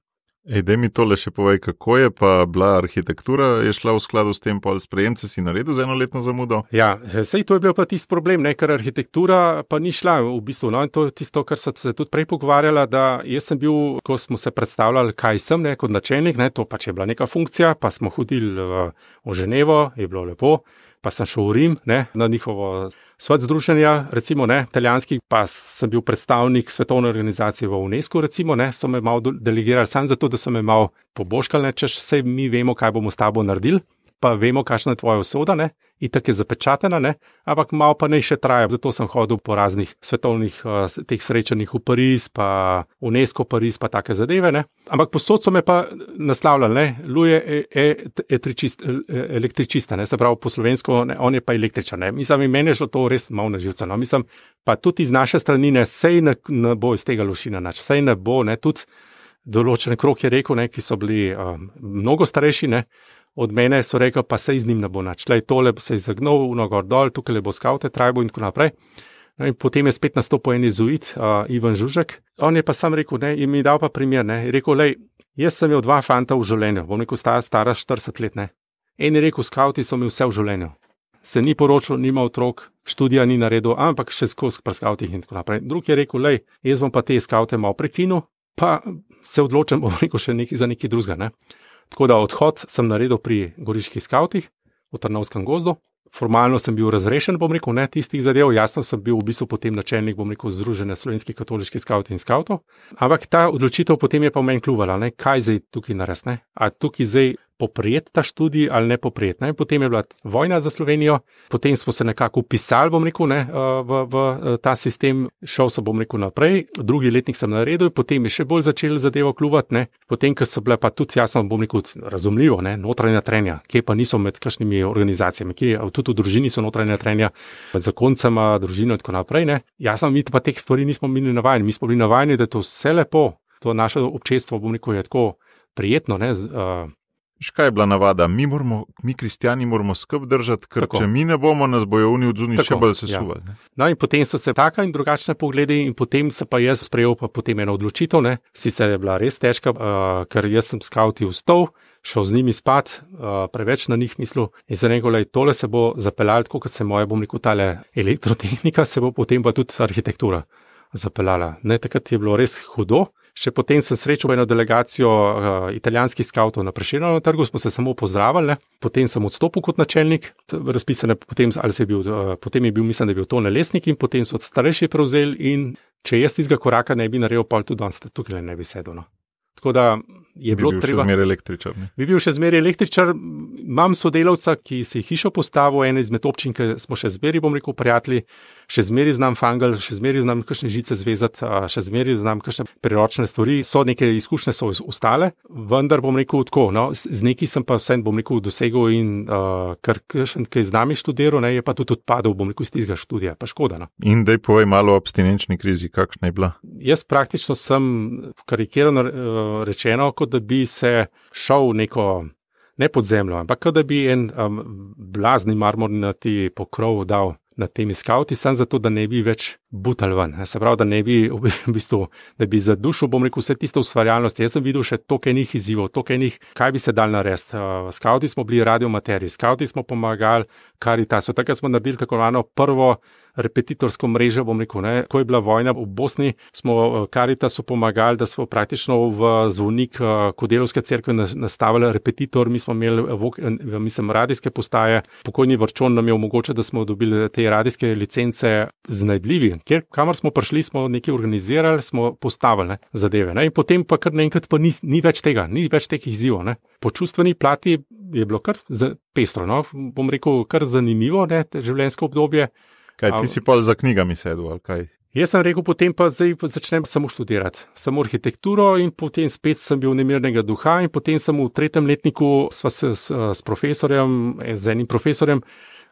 Ej, daj mi tole še povej, kako je pa bila arhitektura, je šla v skladu s tem, pol sprejemce si naredil z enoletno zamudo? Ja, sej to je bil pa tisti problem, ne, ker arhitektura pa ni šla v bistvu, no, in to je tisto, kar so se tudi prej pogovarjala, da jaz sem bil, ko smo se predstavljali, kaj sem, ne, kot načelnik, ne, to pač je bila neka funkcija, pa smo hodili v, v Ženevo, je bilo lepo, pa sem šel v Rim, ne, na njihovo svet združenja, recimo, ne, italijanski, pa sem bil predstavnik svetovne organizacije v UNESCO, recimo, ne, so me malo delegirali sam zato, da so me malo poboškali, ne, češ vse mi vemo, kaj bomo s tabo naredili, pa vemo, kakšna je tvoja usoda, ne, in tako je zapečatena, ne, ampak malo pa ne še traja, zato sem hodil po raznih svetovnih uh, teh srečanjih v Pariz, pa UNESCO Pariz, pa take zadeve, ne, ampak posod so me pa naslavljali, ne, Luje e, e, etričist, e, električista, ne, se pravi po slovensko, ne, on je pa električar, ne, mislim, in meni je šlo to res malo na živce, no, mislim, pa tudi iz naše strani, ne, sej ne, ne bo iz tega Lošina nač, sej ne bo, ne, tudi določen krog je rekel, ne, ki so bili uh, mnogo starejši, ne, od mene so rekli, pa se iz njim ne bo nač. Tlej, tole se je zagnal, uno gor dol, tukaj le bo skavte, trajbo in tako naprej. No, in potem je spet nastopil en jezuit, uh, Ivan Žužek. On je pa sam rekel, ne, in mi dal pa primer, ne, je rekel, lej, jaz sem imel dva fanta v življenju, bom rekel, stara, stara štirideset let, ne. En je rekel, skavti so mi vse v življenju. Se ni poročil, nima otrok, študija ni naredil, ampak še skozi pri skavtih in tako naprej. Drug je rekel, lej, jaz bom pa te skavte malo prekinil, pa se odločim, bom rekel, še neki za neki drugega, ne. Tako da odhod sem naredil pri Goriških skavtih v Trnovskem gozdu. Formalno sem bil razrešen, bom rekel, ne tistih zadev, jasno sem bil v bistvu potem načelnik, bom rekel, Združenja slovenskih katoliških skavtov in skavtov. Ampak ta odločitev potem je pa v meni kljuvala, ne, kaj zdaj tukaj narediti, ne, a tukaj zdaj poprijet ta študij ali ne poprijet, ne, potem je bila vojna za Slovenijo, potem smo se nekako upisali, bom rekel, ne, v, v ta sistem, šel sem, bom rekel, naprej, drugi letnik sem naredil, potem je še bolj začel zadevo kljuvati, ne, potem, ker so bile pa tudi jasno, bom rekel, razumljivo, ne, notranja trenja, kje pa niso med kakšnimi organizacijami, kje tudi v družini so notranja trenja, med zakoncema, družino in tako naprej, ne, jasno, mi pa teh stvari nismo bili navajeni, mi smo bili navajeni, da je to vse lepo, to naše občestvo, bom rekel, je tako prijetno, ne, uh, Škaj je bila navada? Mi, moramo, mi kristjani moramo skrb držati, ker tako. Če mi ne bomo, nas bojo oni odzuni še bolj sesuvali. Ja. No in potem so se taka in drugačne pogledi in potem se pa jaz sprejel pa potem eno odločitev, ne. Sicer je bila res težka, uh, ker jaz sem skavti vstal, šel z njimi spat, uh, preveč na njih mislil in se rekel, lej, tole se bo zapeljalo, tako kot se moja, bom rekel, tale elektrotehnika, se bo potem pa tudi arhitektura zapeljala. Ne, takrat je bilo res hudo. Še potem sem srečal eno delegacijo uh, italijanskih skavtov na Prešernovem trgu, smo se samo pozdravili, ne. Potem sem odstopil kot načelnik, razpisane potem, ali se je bil, uh, potem je bil, mislim, da je bil Tone Lesnik in potem so starejši prevzeli in če jaz tistega koraka ne bi naredil, pa tudi danes tukaj ne bi sedel, no. Tako da je bi bilo bil treba... še zmeraj električar, ne? Bi bil še zmeraj električar, imam sodelavca, ki si hišo postavil, ena izmed občin, ki smo še zmeraj, bom rekel, prijatelji, še zmeraj znam fangel, še zmeraj znam kakšne žice zvezati, še zmeraj znam kakšne priročne stvari, so neke izkušnje so ostale, vendar bom rekel tako, no, z neki sem pa vsem, bom rekel, dosegel in uh, kar kakšen, ki je z nami študiral, ne, je pa tudi odpadel, bom rekel, iz tistega študija, pa škoda, no. In daj povej malo o abstinenčni krizi, kakšna je bila? Jaz praktično sem karikirano uh, rečeno, kot da bi se šel neko, ne pod zemljo, ampak kot da bi en um, blazni marmornati pokrov dal nad temi skavti, sem zato, da ne bi več butal ven. Se pravi, da ne bi v bistvu, da bi zadušil, bom rekel, vse tisto ustvarjalnost. Jaz sem videl še toliko enih izzivov, toliko enih, kaj bi se dal narediti. Uh, skavti smo bili radiomaterji, skavti smo pomagali Karitasu, takrat smo naredili tako imenovano prvo repetitorsko mrežo, bom rekel, ne, ko je bila vojna v Bosni, smo Karitasu pomagali, da smo praktično v zvonik Kodelovske cerkve nastavili repetitor, mi smo imeli, mislim, radijske postaje, pokojni Vrčon nam je omogočil, da smo dobili te radijske licence znajdljivi, kjer kamor smo prišli, smo nekaj organizirali, smo postavili, ne, zadeve, ne, in potem pa kar naenkrat pa ni, ni več tega, ni več teh izzivov, ne. Po čustveni plati je bilo kar pestro, no, bom rekel, kar zanimivo, ne, življenjsko obdobje. Kaj, ti si pol za knjigami sedel, ali kaj? Jaz sem rekel, potem pa zdaj začnem samo študirati, samo arhitekturo in potem spet sem bil nemirnega duha in potem sem v tretjem letniku sva s, s, s profesorjem, z enim profesorjem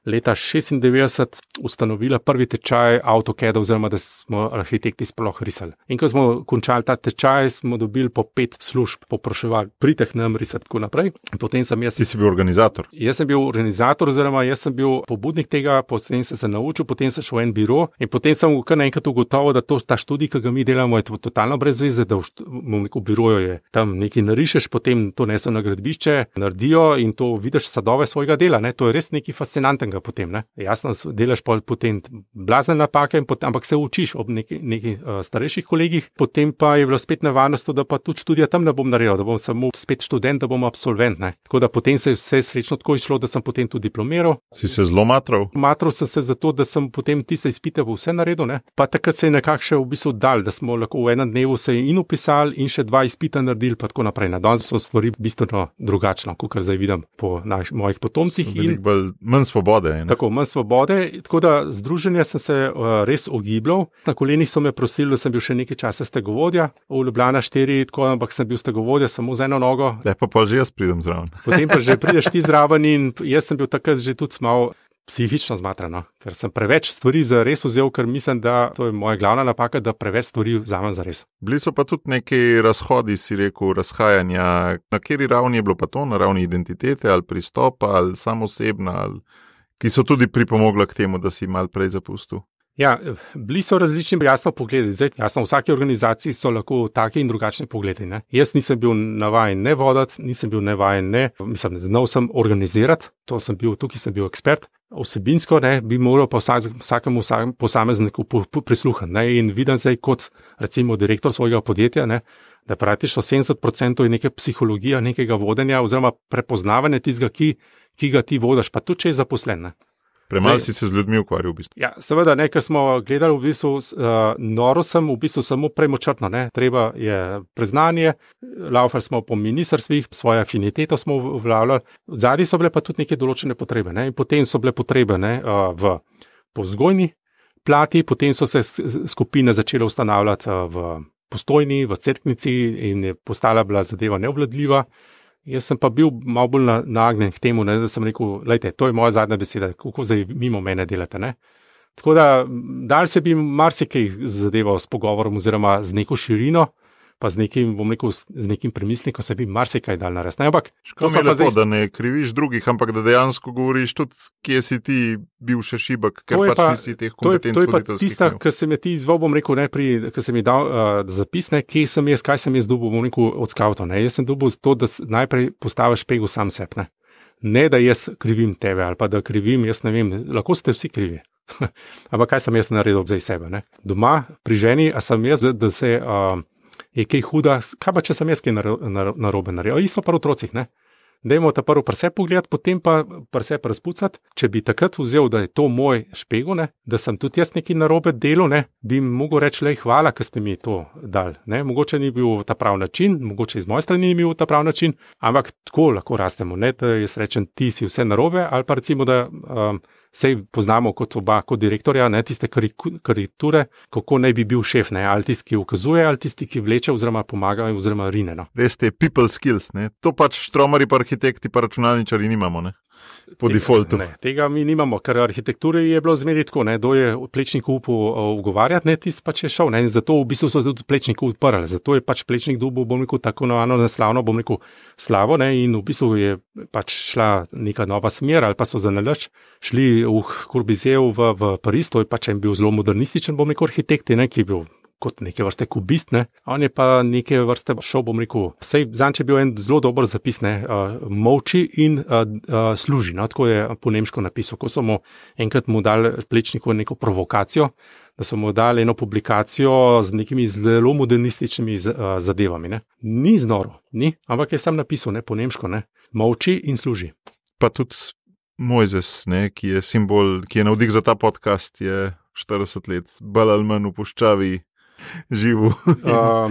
leta šestindevetdeset ustanovila prvi tečaj AutoCAD, oziroma da smo arhitekti sploh risali. In ko smo končali ta tečaj, smo dobili po pet služb, poproševali, pridite k nam risati tako naprej. Potem sem jaz... Ti si bil organizator? Jaz sem bil organizator, oziroma jaz sem bil pobudnik tega, potem sem se naučil, potem sem šel v en biro in potem sem kar naenkrat ugotovil, da to, ta študij, ki ga mi delamo, je totalno brez veze, da v, v biroju je tam nekaj narišeš, potem to neso na gradbišče, naredijo in to vidiš sadove svojega dela. Ne? To je res nekaj fascinantnega potem. Ne? Jasno, delaš potem blazne napake, potem, ampak se učiš ob nekih neki, uh, starejših kolegih, potem pa je bilo spet nevarnost, da pa tudi študija tam ne bom naredil, da bom samo spet študent, da bom absolvent. Ne? Tako da potem se je vse srečno tako išlo, da sem potem tudi diplomiral. Si se zelo matral? Matral sem se zato, da sem potem tiste izpite vse naredil. Ne? Pa takrat se je nekako še v bistvu dal, da smo lahko v enem dnevu se in upisali in še dva izpita naredili, pa tako naprej. Na danes so stvari bistveno drugačno, kot zdaj vidim po naš, mojih potomcih. In bolj, manj svobode. Ne? Tako, manj svobode. Tako da združenje sem se uh, res ogibljal. Na kolenih so me prosili, da sem bil še nekaj časa stegovodja. V Ljubljana štiri, tako, ampak sem bil stegovodja samo z eno nogo. Lepo pa že jaz pridem zraven. Potem pa že prideš ti zraven in jaz sem bil takrat že tudi malo psihično zmatrano, ker sem preveč stvari za res vzel, ker mislim, da to je moja glavna napaka, da preveč stvari vzamem za res. Bili so pa tudi neki razhodi, si rekel, razhajanja. Na kateri ravni je bilo pa to? Na ravni identitete ali pristopa ali samosebna, ali, ki so tudi pripomogla k temu, da si mal prej zapustil? Ja, bili so različni jasno pogledi. Zdaj, jasno, v vsaki organizaciji so lahko taki in drugačni pogledi. Ne? Jaz nisem bil navajen ne voditi, nisem bil navajen ne, mislim, znal sem organizirati, to sem bil, tukaj sem bil ekspert. Osebinsko ne, bi moral pa vsak, vsakemu vsakem posamezniku prisluhniti. In vidim zdaj kot recimo direktor svojega podjetja, ne, da praktično sedemdeset procentov je neka psihologija, nekega vodenja oziroma prepoznavanje tistega, ki, ki ga ti vodiš, pa tudi če je zaposlen. Ne. Premalo si se z ljudmi ukvarjal v bistvu. Ja, seveda, ne, ker smo gledali v bistvu, uh, noro sem v bistvu samo premočrtno, ne, treba je preznanje, laufali smo po ministrstvih, svojo afiniteto smo vlavljali, zadnji so bile pa tudi neke določene potrebe, ne, in potem so bile potrebe, ne, uh, v povzgojni plati, potem so se skupine začele ustanavljati uh, v Postojni, v Cerknici in je postala bila zadeva neobvladljiva. Jaz sem pa bil malo bolj nagnjen k temu, ne, da sem rekel, lejte, to je moja zadnja beseda, kako zdaj mimo mene delate. Ne? Tako da, dal se bi marsikaj zadeval s pogovorom oziroma z neko širino, pa z nekim, bom rekel, z nekim premislikom se bi marsikaj dal narediti. Ampak, škoda mi je lepo, zdaj... da ne kriviš drugih, ampak da dejansko govoriš tudi, kje si ti bil še šibek, ker pač pa, nisi teh kompetenc. To je, to je pa tista, ki se mi ti izval, bom rekel, ne, pri, ki se mi dal uh, zapis, ne, kje sem jaz, kaj sem jaz dobil, bom rekel, od skavtov. Ne. Jaz sem dobil to, da najprej postaviš pegu sam seb. Ne. ne, da jaz krivim tebe ali pa da krivim, jaz ne vem, lahko ste vsi krivi. Ampak kaj sem jaz naredil zdaj sebe? Ne. Doma, pri ženi, a sem jaz, da se... Uh, je kaj huda, kaj pa če sem jaz kaj narobe naredil, isto pa v otrocih, ne. Dajmo ta prvo prse pogledati, potem pa prse razpucati. Če bi takrat vzel, da je to moj špegel, ne, da sem tudi jaz nekaj narobe delal, ne, bi mogel reči, lej, hvala, ker ste mi to dali. Ne. Mogoče ni bil ta prav način, mogoče iz moje strani ni bil ta prav način, ampak tako lahko rastemo, ne, da jaz rečem, ti si vse narobe, ali pa recimo, da um, sej poznamo kot oba, kot direktorja, ne, tiste karikature, kako naj bi bil šef, ne, ali tisti, ki ukazuje, ali tisti, ki vleče oziroma pomaga oziroma rine. No. Res te people skills, ne, to pač štromarji pa arhitekti pa računalničari nimamo, ne. Po tega, defaultu. Ne, tega mi nimamo, ker arhitekture je bilo zmeri tako, ne, do je Plečnik upal ugovarjati, ne, tisti pač je šel, ne, in zato v bistvu so se tudi Plečnik uprli, zato je pač Plečnik dobil, bom rekel, tako navano neslavno, bom rekel, slavo, ne, in v bistvu je pač šla neka nova smer, ali pa so za nalač šli v Corbusier v, v Pariz, to je pač en bil zelo modernističen, bom rekel, arhitekt, ne, ki je bil kot neke vrste kubist, ne. On je pa neke vrste šel, bom rekel, sej zanj je bil en zelo dober zapis, ne, uh, molči in uh, uh, služi, no, tako je po nemško napisal, ko so mu enkrat mu dali Plečniku neko provokacijo, da so mu dali eno publikacijo z nekimi zelo modernističnimi z, uh, zadevami, ne. Ni znoro, ni, ampak je sam napisal, ne, po nemško, ne, molči in služi. Pa tudi Mojzes, ne, ki je simbol, ki je navdih za ta podcast, je štirideset let bolj ali manj v puščavi živu um,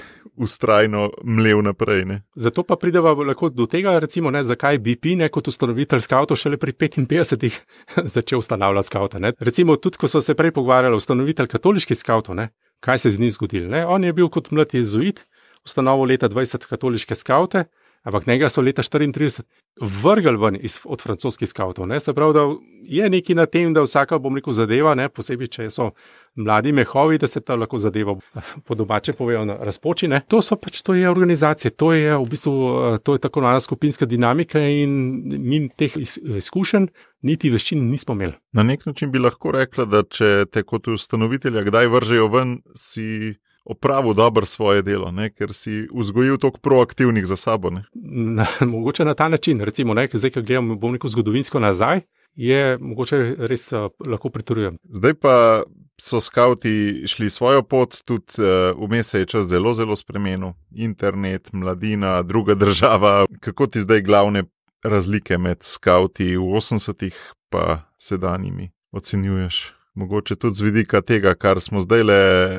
ustrajno mlev naprej. Ne. Zato pa prideva lahko do tega, recimo, ne, zakaj B P ne, kot ustanovitelj skavtov šele pri petinpetdesetih začel ustanavljati skavte. Ne. Recimo tudi, ko so se prej pogovarjali, ustanovitelj katoliških skavtov, ne, kaj se z njim zgodilo. Ne. On je bil kot mlad jezuit, ustanovil leta dvajset katoliške skavte, Ampak njega so leta štiriintrideset vrgli ven iz, od francoskih skavtov. Ne? Se pravi, da je nekaj na tem, da vsaka, bom rekel, zadeva, ne? Posebej, če so mladi mehovi, da se ta lahko zadeva po domače povejo na razpoči. Ne? To so pač, to je organizacija, to je v bistvu, to je tako nova skupinska dinamika in mi teh izkušenj niti veščin nismo imeli. Na nek način bi lahko rekla, da če te kot ustanovitelja kdaj vržejo ven, si opravil dobro svoje delo, ne? Ker si vzgojil toliko proaktivnih za sabo. Ne? Na, mogoče na ta način, recimo, ne? Zdaj, ko gledam, bom rekel, zgodovinsko nazaj, je mogoče res uh, lahko pritorujem. Zdaj pa so skauti šli svojo pot, tudi uh, vmes se je čas zelo, zelo spremenil. Internet, mladina, druga država. Kako ti zdaj glavne razlike med skauti v osemdesetih pa sedanjimi ocenjuješ? Mogoče tudi z vidika tega, kar smo zdaj le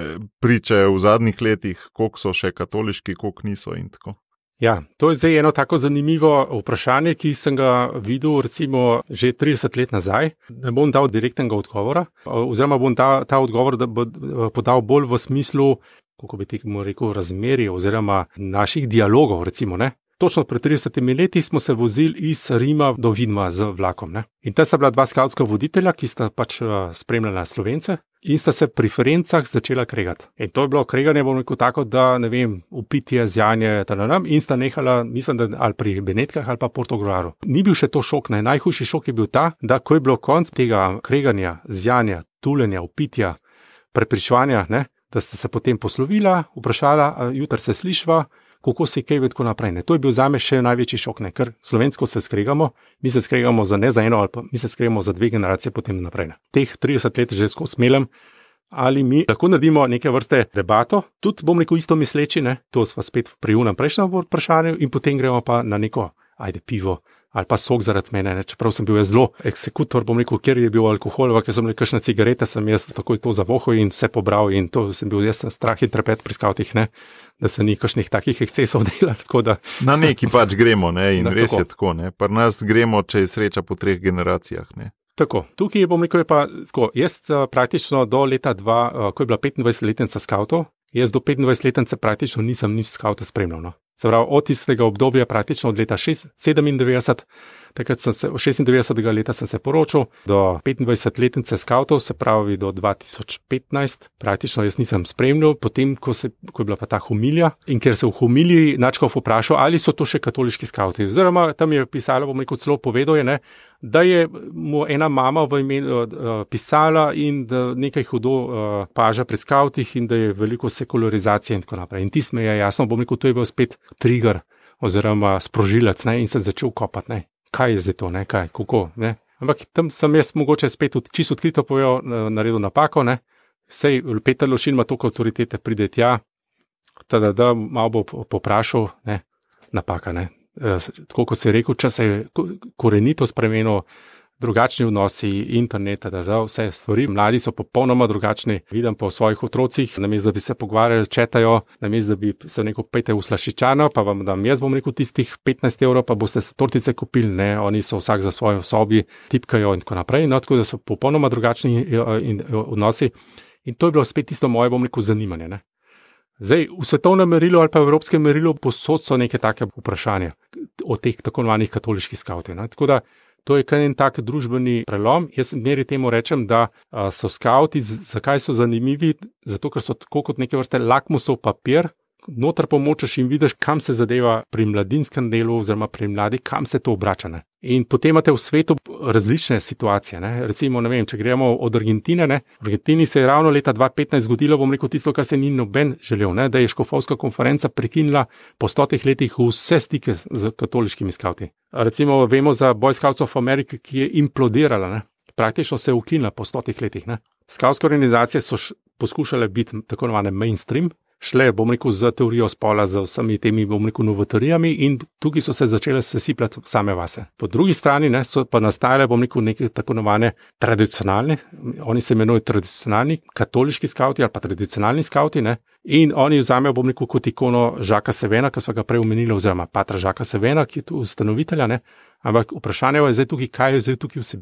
priče v zadnjih letih, koliko so še katoliški, koliko niso in tako. Ja, to je zdaj eno tako zanimivo vprašanje, ki sem ga videl recimo že trideset let nazaj. Ne bom dal direktnega odgovora, oziroma bom ta, ta odgovor da bo podal bolj v smislu, kako bi temu rekel, razmerje oziroma naših dialogov, recimo, ne. Točno pred tridesetimi leti smo se vozili iz Rima do Vidma z vlakom. Ne? In ta sta bila dva skautska voditelja, ki sta pač spremljala Slovence in sta se pri Ferencah začela kregati. In to je bilo kreganje, bom rekel tako, da ne vem, upitje, zjanje, tananam, in sta nehala, mislim, da ali pri Benetkah ali pa Portogruaru. Ni bil še to šok, ne? Najhujši šok je bil ta, da ko je bilo konc tega kreganja, zjanja, tuljenja, upitja, prepričevanja, ne? Da sta se potem poslovila, vprašala, jutri se slišva, kako se kaj ve tako naprej. Ne. To je bil zame še največji šok, ne. Ker slovensko se skregamo, mi se skregamo za ne za eno, ali pa mi se skregamo za dve generacije potem naprej. Ne. Teh trideset let že skozi smelem, ali mi lahko naredimo neke vrste debato, tudi bom rekel isto misleči, ne. To sva spet pri unem prejšnjem vprašanju in potem gremo pa na neko, ajde, pivo ali pa sok zaradi mene, ne. Čeprav sem bil zelo eksekutor, bom rekel, ker je bil alkohol, ker sem rekel, kakšne cigarete, sem jaz takoj to zavohal in vse pobral in to sem bil jaz strah in trepet pri skavtih, ne. Da se ni kakšnih takih ekscesov delal, tako da... Na neki pač gremo, ne, in res tako. Je tako, ne. Pri nas gremo, če je sreča po treh generacijah, ne. Tako, tukaj bom rekel, je pa tako, jaz praktično do leta dva, ko je bila petindvajsetletnica skavtov, jaz do petindvajsetletnice praktično nisem nič skavta spremljal, no. Se pravi, od tistega obdobja praktično od leta sedemindevetdeset, takrat sem se, šestindevetdesetega leta sem se poročil, do petindvajsetletnice skavtov, se pravi do dva tisoč petnajst, praktično jaz nisem spremljal, potem, ko, se, ko je bila pa ta homilija, in ker se v homiliji Načkov vprašal, ali so to še katoliški skavti. Oziroma, tam je pisalo, bom rekel, celo povedal je, ne, da je mu ena mama v imenu uh, pisala in da nekaj hudo uh, paža pri skavtih in da je veliko sekularizacije in tako naprej. In tisto me je jasno, bom rekel, to je bil spet trigger oziroma sprožilec, ne, in se začel kopati, ne. Kaj je zdaj to, ne, kaj, kako, ne. Ampak tam sem jaz mogoče spet od, čisto odkrito povedal, naredil napako, ne. Sej Peter Lovšin ima toliko avtoritete, pride tja, tada da malo bo poprašal, ne, napaka, ne. E, tako kot se je rekel, če se je korenito spremenil, drugačni odnosi, internet, da, da, vse stvari. Mladi so popolnoma drugačni, vidim po svojih otrocih, namesto da bi se pogovarjali, četajo, namesto da bi se neko pejte v Slašičano, pa vam dam jaz bom rekel tistih petnajst evrov, pa boste tortice kupili, ne, oni so vsak za svojo sobi, tipkajo in tako naprej, no, tako da so popolnoma drugačni in, in, odnosi. In to je bilo spet tisto moje, bom rekel, zanimanje, ne. Zdaj, v svetovnem merilu ali pa v evropskem merilu posod so neke take vprašanja o teh tako imenovanih katoliških skavtih, ne. Tako da to je kar en tak družbeni prelom. Jaz meri temu rečem, da a, so skavti, zakaj so zanimivi, zato ker so tako kot neke vrste lakmusov papir, noter pomočeš in vidiš, kam se zadeva pri mladinskem delu oziroma pri mladi, kam se to obrača, ne. In potem imate v svetu različne situacije, ne. Recimo, ne vem, če gremo od Argentine, ne. V Argentini se je ravno leta dva petnajst zgodilo, bom rekel, tisto, kar se ni noben želel, ne, da je škofovska konferenca prekinila po stotih letih vse stike z katoliškimi skavti. Recimo, vemo za Boy Scouts of America, ki je implodirala, ne. Praktično se je ukinila po stotih letih, ne. Skavtske organizacije so š, poskušale biti tako imenovane mainstream, šle, bom rekel, za teorijo spola, za vsemi temi, bom rekel, novotorijami in tukaj so se začele sesipljati same vase. Po drugi strani, ne, so pa nastajale, bom rekel, neke tako imenovane tradicionalne, oni se imenujejo tradicionalni katoliški skavti ali pa tradicionalni skavti, ne, in oni vzamejo, bom rekel, kot ikono Žaka Sevena, ki sva ga prej omenili, oziroma patra Žaka Sevena, ki je tu ustanovitelja, ne, ampak vprašanje je zdaj tukaj, kaj je zdaj tukaj vsebina, ne.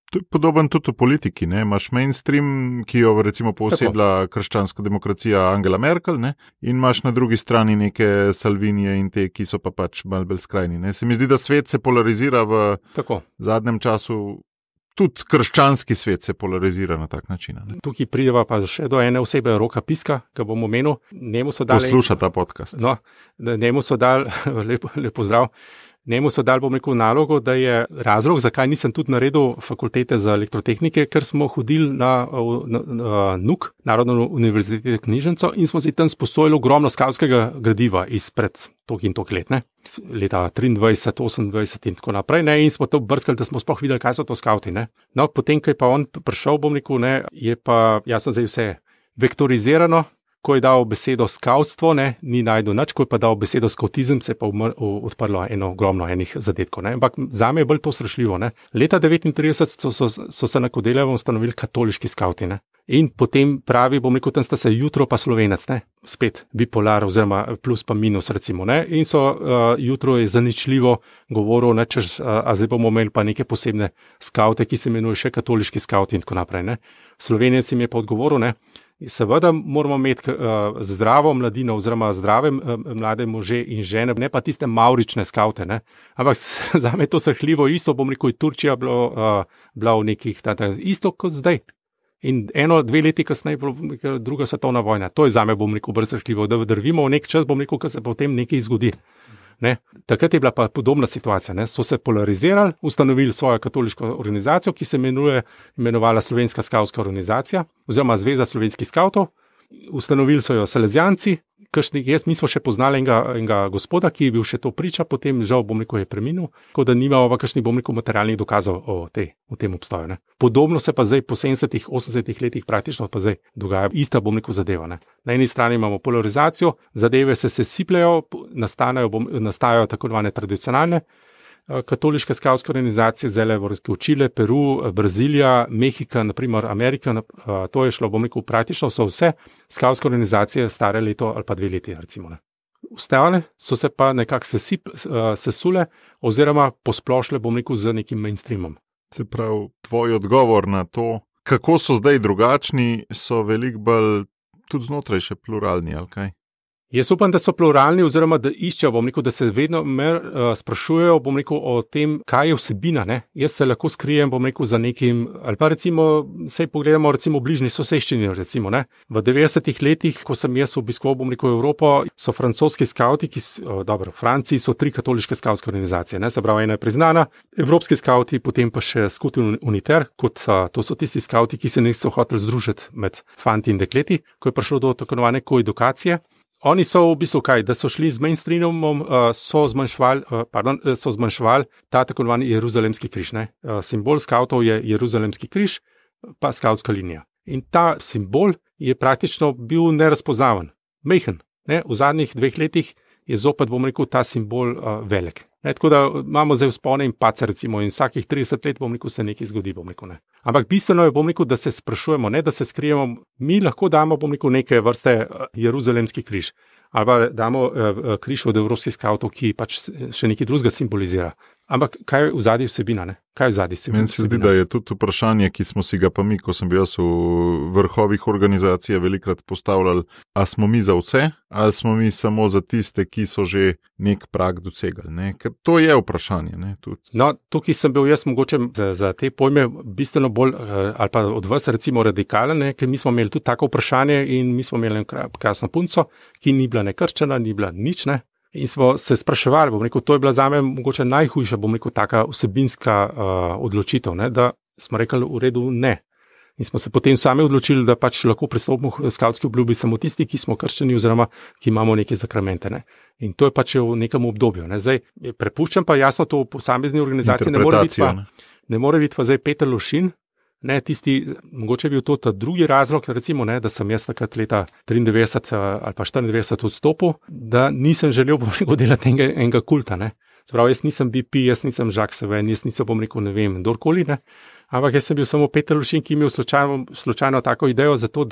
To je podoben tudi v politiki, ne? Imaš mainstream, ki jo recimo pooseblja krščanska demokracija Angela Merkel, ne? In imaš na drugi strani neke Salvinije in te, ki so pa pač malo bolj skrajni. Ne? Se mi zdi, da svet se polarizira v Tako. zadnjem času, tudi krščanski svet se polarizira na tak način. Ne? Tukaj prideva pa še do ene osebe, Roka Piska, ki bom omenil. Posluša ta podcast. No, njemu so dali, lepo, lepo zdrav, Njemu so dali, bom rekel, nalogo, da je razlog, zakaj nisem tudi naredil fakultete za elektrotehnike, ker smo hodili na, na, na N U K, Narodno univerzitetno knjižnico, in smo si tam sposojili ogromno skavtskega gradiva izpred tok in tok let, ne? Leta triindvajset, osemindvajset in tako naprej, ne? In smo to brskali, da smo sploh videli, kaj so to skavti. Ne? No, potem, ko je pa on prišel, bom rekel, ne, je pa jasno zdaj vse vektorizirano. Ko je dal besedo skavtstvo, ne, ni najdel nič, ko je pa dal besedo skavtizem, se je pa umr, odprlo eno ogromno enih zadetkov. Ne. Ampak zame je bolj to strašljivo. Ne. Leta devetintrideset so, so, so se na Kodeljevo ustanovili katoliški skavti. Ne. In potem pravi, bom rekel, tam sta se jutro pa slovenec, ne. Spet bipolar oziroma plus pa minus recimo. Ne. In so uh, jutro je zaničljivo govoril, ne, češ, uh, a zdaj bomo imeli pa neke posebne skavte, ki se imenuje še katoliški skavti in tako naprej. Ne. Slovenec jim je pa odgovoril, ne. Seveda moramo imeti uh, zdravo mladino oziroma zdrave uh, mlade može in žene, ne pa tiste maurične skavte. Ne? Ampak za me je to srhljivo, isto bom rekel, Turčija bilo, uh, bila v nekih, tata, isto kot zdaj. In eno, dve leti kasneje bila druga svetovna vojna. To je za me, bom rekel, brz srhljivo, da drvimo v nek čas, bom rekel, ko se potem nekaj zgodi. Ne? Takrat je bila pa podobna situacija. Ne? So se polarizirali, ustanovili svojo katoliško organizacijo, ki se imenuje, imenovala Slovenska skavtska organizacija oziroma Zveza slovenskih skavtov. Ustanovili so jo Salezijanci, kakšni, jaz, mi smo še poznali enega, enega gospoda, ki je bil še to priča, potem žal, bom rekel, je preminil, tako da nimamo pa kakšnih, bom rekel, materialnih dokazov o, tej, o tem obstoju. Ne. Podobno se pa zdaj po sedemdesetih, osemdesetih letih praktično pa zdaj dogaja ista, bom rekel, zadeva. Ne. Na eni strani imamo polarizacijo, zadeve se sesipljajo, nastajajo, bom, nastajajo tako imenovane tradicionalne katoliške skavtske organizacije, zdaj v Čile, Peru, Brazilija, Mehika, naprimer Amerika, to je šlo, bom rekel, praktično so vse skavtske organizacije stare leto ali pa dve leti, recimo. Ne. Ostale so se pa nekako sesip, sesule oziroma posplošile, bom rekel, z nekim mainstreamom. Se pravi, tvoj odgovor na to, kako so zdaj drugačni, so veliko bolj tudi znotraj še pluralni, ali kaj? Jaz upam, da so pluralni oziroma da iščejo, bom rekel, da se vedno mer uh, sprašujejo, bom rekel, o tem, kaj je vsebina, ne. Jaz se lahko skrijem, bom rekel, za nekim, ali pa recimo, sej pogledamo recimo v bližnji soseščini, recimo, ne. V devetdesetih letih, ko sem jaz obiskoval, bom rekel, Evropo, so francoski skavti, ki so, uh, dobro, v Franciji so tri katoliške skavtske organizacije, ne, se pravi, ena je priznana, evropski skavti, potem pa še Scout Unitaire, kot uh, to so tisti skavti, ki se niso hoteli združiti med fanti in dekleti, ko je prišlo do tako imenovane koedukacije. Oni so v bistvu kaj, da so šli z mainstreamom, so zmanjševali, pardon, so zmanjševali ta tako imenovani jeruzalemski križ. Ne? Simbol skavtov je jeruzalemski križ, pa skavtska linija. In ta simbol je praktično bil nerazpoznaven, majhen. Ne? V zadnjih dveh letih je zopet, bom rekel, ta simbol uh, velik. Ne? Tako da imamo zdaj vzpone in pace, recimo, in vsakih trideset let, bom rekel, se nekaj zgodi, bom rekel, ne. Ampak bistveno je, bom rekel, da se sprašujemo, ne, da se skrijemo, mi lahko damo, bom rekel, neke vrste jeruzalemski križ, ali pa damo uh, križ od evropskih skavtov, ki pač še nekaj drugega simbolizira. Ampak kaj je v zadnji vsebina, ne? Kaj je v zadnji vsebina? Meni se zdi, da je tudi vprašanje, ki smo si ga pa mi, ko sem bil jaz v vrhovih organizacije, velikrat postavljali, a smo mi za vse, ali smo mi samo za tiste, ki so že nek prag dosegali, ne? Ker to je vprašanje, ne? Tudi. No, tukaj sem bil jaz mogoče za, za te pojme bistveno bolj, ali pa od vas recimo radikalen, ne? Ker mi smo imeli tudi tako vprašanje in mi smo imeli krasno punco, ki ni bila nekrščena, ni bila nič, ne? In smo se spraševali, bom rekel, to je bila zame mogoče najhujša, bom rekel, taka vsebinska uh, odločitev, ne, da smo rekli v redu ne. In smo se potem sami odločili, da pač lahko pristopimo k skavtski obljubi samo tisti, ki smo krščeni oziroma ki imamo neke zakramente. Ne. In to je pač v nekem obdobju. Ne. Zdaj, prepuščam pa jasno to v posamezni organizaciji, ne more biti pa, ne more biti pa zdaj Peter Lovšin, ne, tisti, mogoče je bil to ta drugi razlog, recimo, ne, da sem jaz takrat leta triindevetdeset ali pa štiriindevetdeset odstopil, da nisem želel, bom rekel, delati enega, enega kulta, ne. Sprav, jaz nisem B P, jaz nisem Jacques Seven, jaz nisem, bom rekel, ne vem, kdorkoli, ne. Ampak jaz sem bil samo Peter Lovšin, ki je imel slučajno, slučajno tako idejo za to, da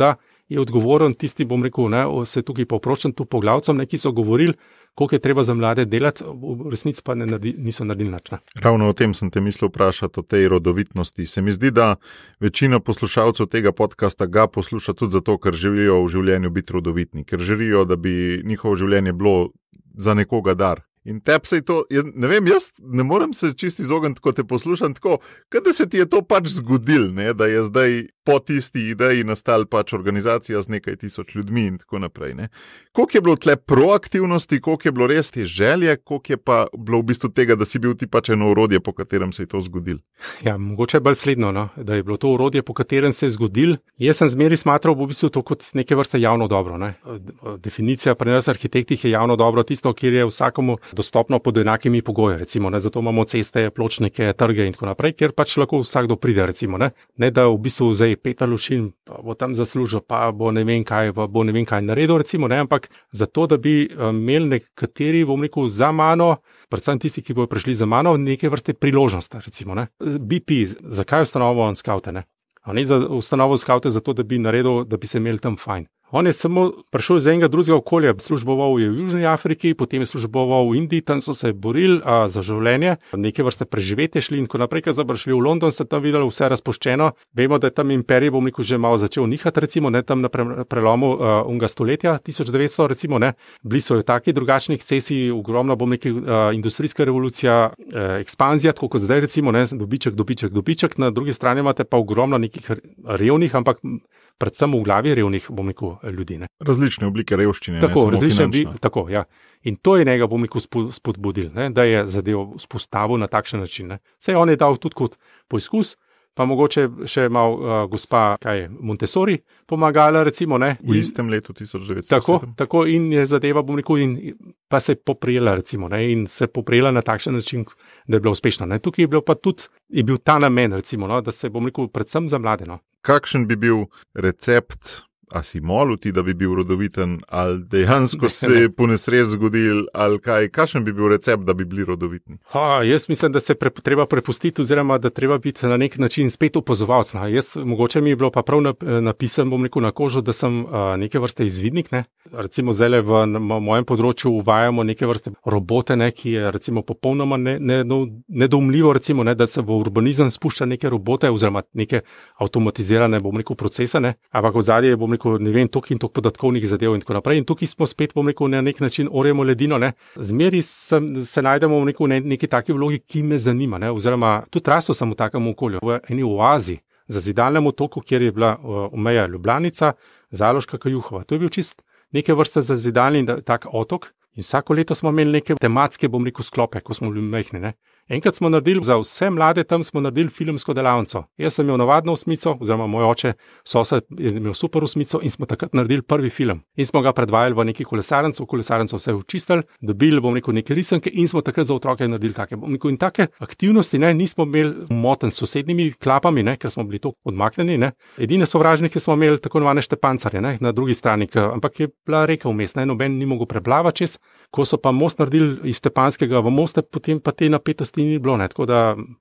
je odgovoren tisti, bom rekel, ne, se tukaj povpročam tu poglavcem, ne, ki so govorili, koliko je treba za mlade delati, v resnici pa ne naredi, niso naredili nič. Ravno o tem sem te mislil vprašati, o tej rodovitnosti. Se mi zdi, da večina poslušalcev tega podcasta ga posluša tudi zato, ker želijo v življenju biti rodovitni, ker želijo, da bi njihovo življenje bilo za nekoga dar. In tebi se je to, ne vem, jaz ne morem se čisto izogniti, ko te poslušam tako, kada se ti je to pač zgodil, ne, da je zdaj po tisti ideji nastala pač organizacija z nekaj tisoč ljudmi in tako naprej. Ne. Koliko je bilo tle proaktivnosti, koliko je bilo res te želje, koliko je pa bilo v bistvu tega, da si bil ti pač eno orodje, po katerem se je to zgodil? Ja, mogoče bolj sledno, no, da je bilo to orodje, po katerem se je zgodil. Jaz sem zmeri smatral v bistvu to kot neke vrste javno dobro. Ne. Definicija pri nas arhitektih je javno dobro tisto, kjer je vsakomu dostopno pod enakimi pogoji, recimo, ne, zato imamo ceste, pločnike, trge in tako naprej, kjer pač lahko vsakdo pride, recimo, ne, ne da v bistvu zdaj Peter Lušin pa bo tam zaslužil, pa bo ne vem kaj, pa bo ne vem kaj naredil, recimo, ne, ampak zato, da bi imeli nekateri, bom rekel, za mano, predvsem tisti, ki bodo prišli za mano, neke vrste priložnosti, recimo, ne. B P, zakaj ustanovo skavte, ne? A ne za ustanovo skavte zato, da bi naredil, da bi se imeli tam fajn. On je samo prišel iz enega drugega okolja, služboval je v Južni Afriki, potem je služboval v Indiji, tam so se borili a, za življenje, neke vrste preživetje šli in tako naprej, ko so prišli v London, se tam videli vse razpoščeno. Vemo, da je tam imperij, bom rekel, že malo začel nihati, recimo, ne, tam na prelomu uh, unga stoletja, tisoč devetsto, recimo, ne. Bili so taki drugačni ekscesi, ogromna, bom rekel, uh, industrijska revolucija, uh, ekspanzija, tako kot zdaj, recimo, ne, dobiček, dobiček, dobiček, na drugi strani imate pa ogromno nekih revnih, ampak predvsem v glavi revnih, bom rekel, ljudi. Ne. Različne oblike revščine, tako, ne samo finančne. Tako, ja. In to je njega, bom rekel, spodbudil, ne, da je zadevo spostavil na takšen način. Ne. Sej on je dal tudi kot poizkus, pa mogoče še malo uh, gospa kaj, Montessori pomagala, recimo. Ne, v istem letu tisoč devetsto sedem. Tako, tako in je zadeva, bom rekel, in pa se je poprijela, recimo, ne, in se poprijela na takšen način, da je bila uspešna. Ne. Tukaj je bil pa tudi, je bil ta namen, recimo, no, da se, bom rekel, predvsem za mlade. No. Kakšen bi bil recept, a si molil ti, da bi bil rodoviten, ali dejansko se je po nesreč zgodil, ali kaj, kakšen bi bil recept, da bi bili rodovitni? Ha, jaz mislim, da se pre, treba prepustiti, oziroma da treba biti na nek način spet opazovalec. Jaz, mogoče mi je bilo pa prav napisan, bom rekel, na kožo, da sem uh, neke vrste izvidnik. Ne? Recimo zdaj v mojem področju uvajamo neke vrste robote, ne, ki je recimo popolnoma ne, ne, no, nedoumljivo, recimo, ne, da se v urbanizem spušča neke robote oziroma neke avtomatizirane, bom rekel, procese, ne? Ampak v zadnje je, bom rekel, ne vem, toliko in toliko podatkovnih zadev in tako naprej. In tukaj smo spet, bom rekel, na nek način orjemo ledino, ne. Zmeri sem, se najdemo v neko, ne, neki taki vlogi, ki me zanima, ne, oziroma tudi rastel sem v takem okolju, v eni oazi, za Zidalnem otoku, kjer je bila uh, meja Ljubljanica, Zaloška, Kajuhova. To je bil čist neke vrste zazidalni tak otok in vsako leto smo imeli neke tematske, bom rekel, sklope, ko smo bili majhni, ne. Enkrat smo naredili, za vse mlade tam smo naredili filmsko delavnico. Jaz sem imel navadno osmico, oziroma moj oče, sosed, je imel super osmico in smo takrat naredili prvi film. In smo ga predvajali v neki kolesarnico, v kolesarnico vse učistili, dobili, bom rekel, neke risanke in smo takrat za otroke naredili take, bom rekel, in take aktivnosti, ne, nismo imeli moten s sosednjimi klapami, ne, ker smo bili to odmaknjeni, ne. Edine sovražnike smo imeli tako imenovane štepancarje, ne, na drugi strani, k, ampak je bila reka vmes, ne, noben ni mogel preplavati čez, ko so pa most naredili iz Štepanskega v Moste, potem pa te napetosti ni bilo, ne, tako da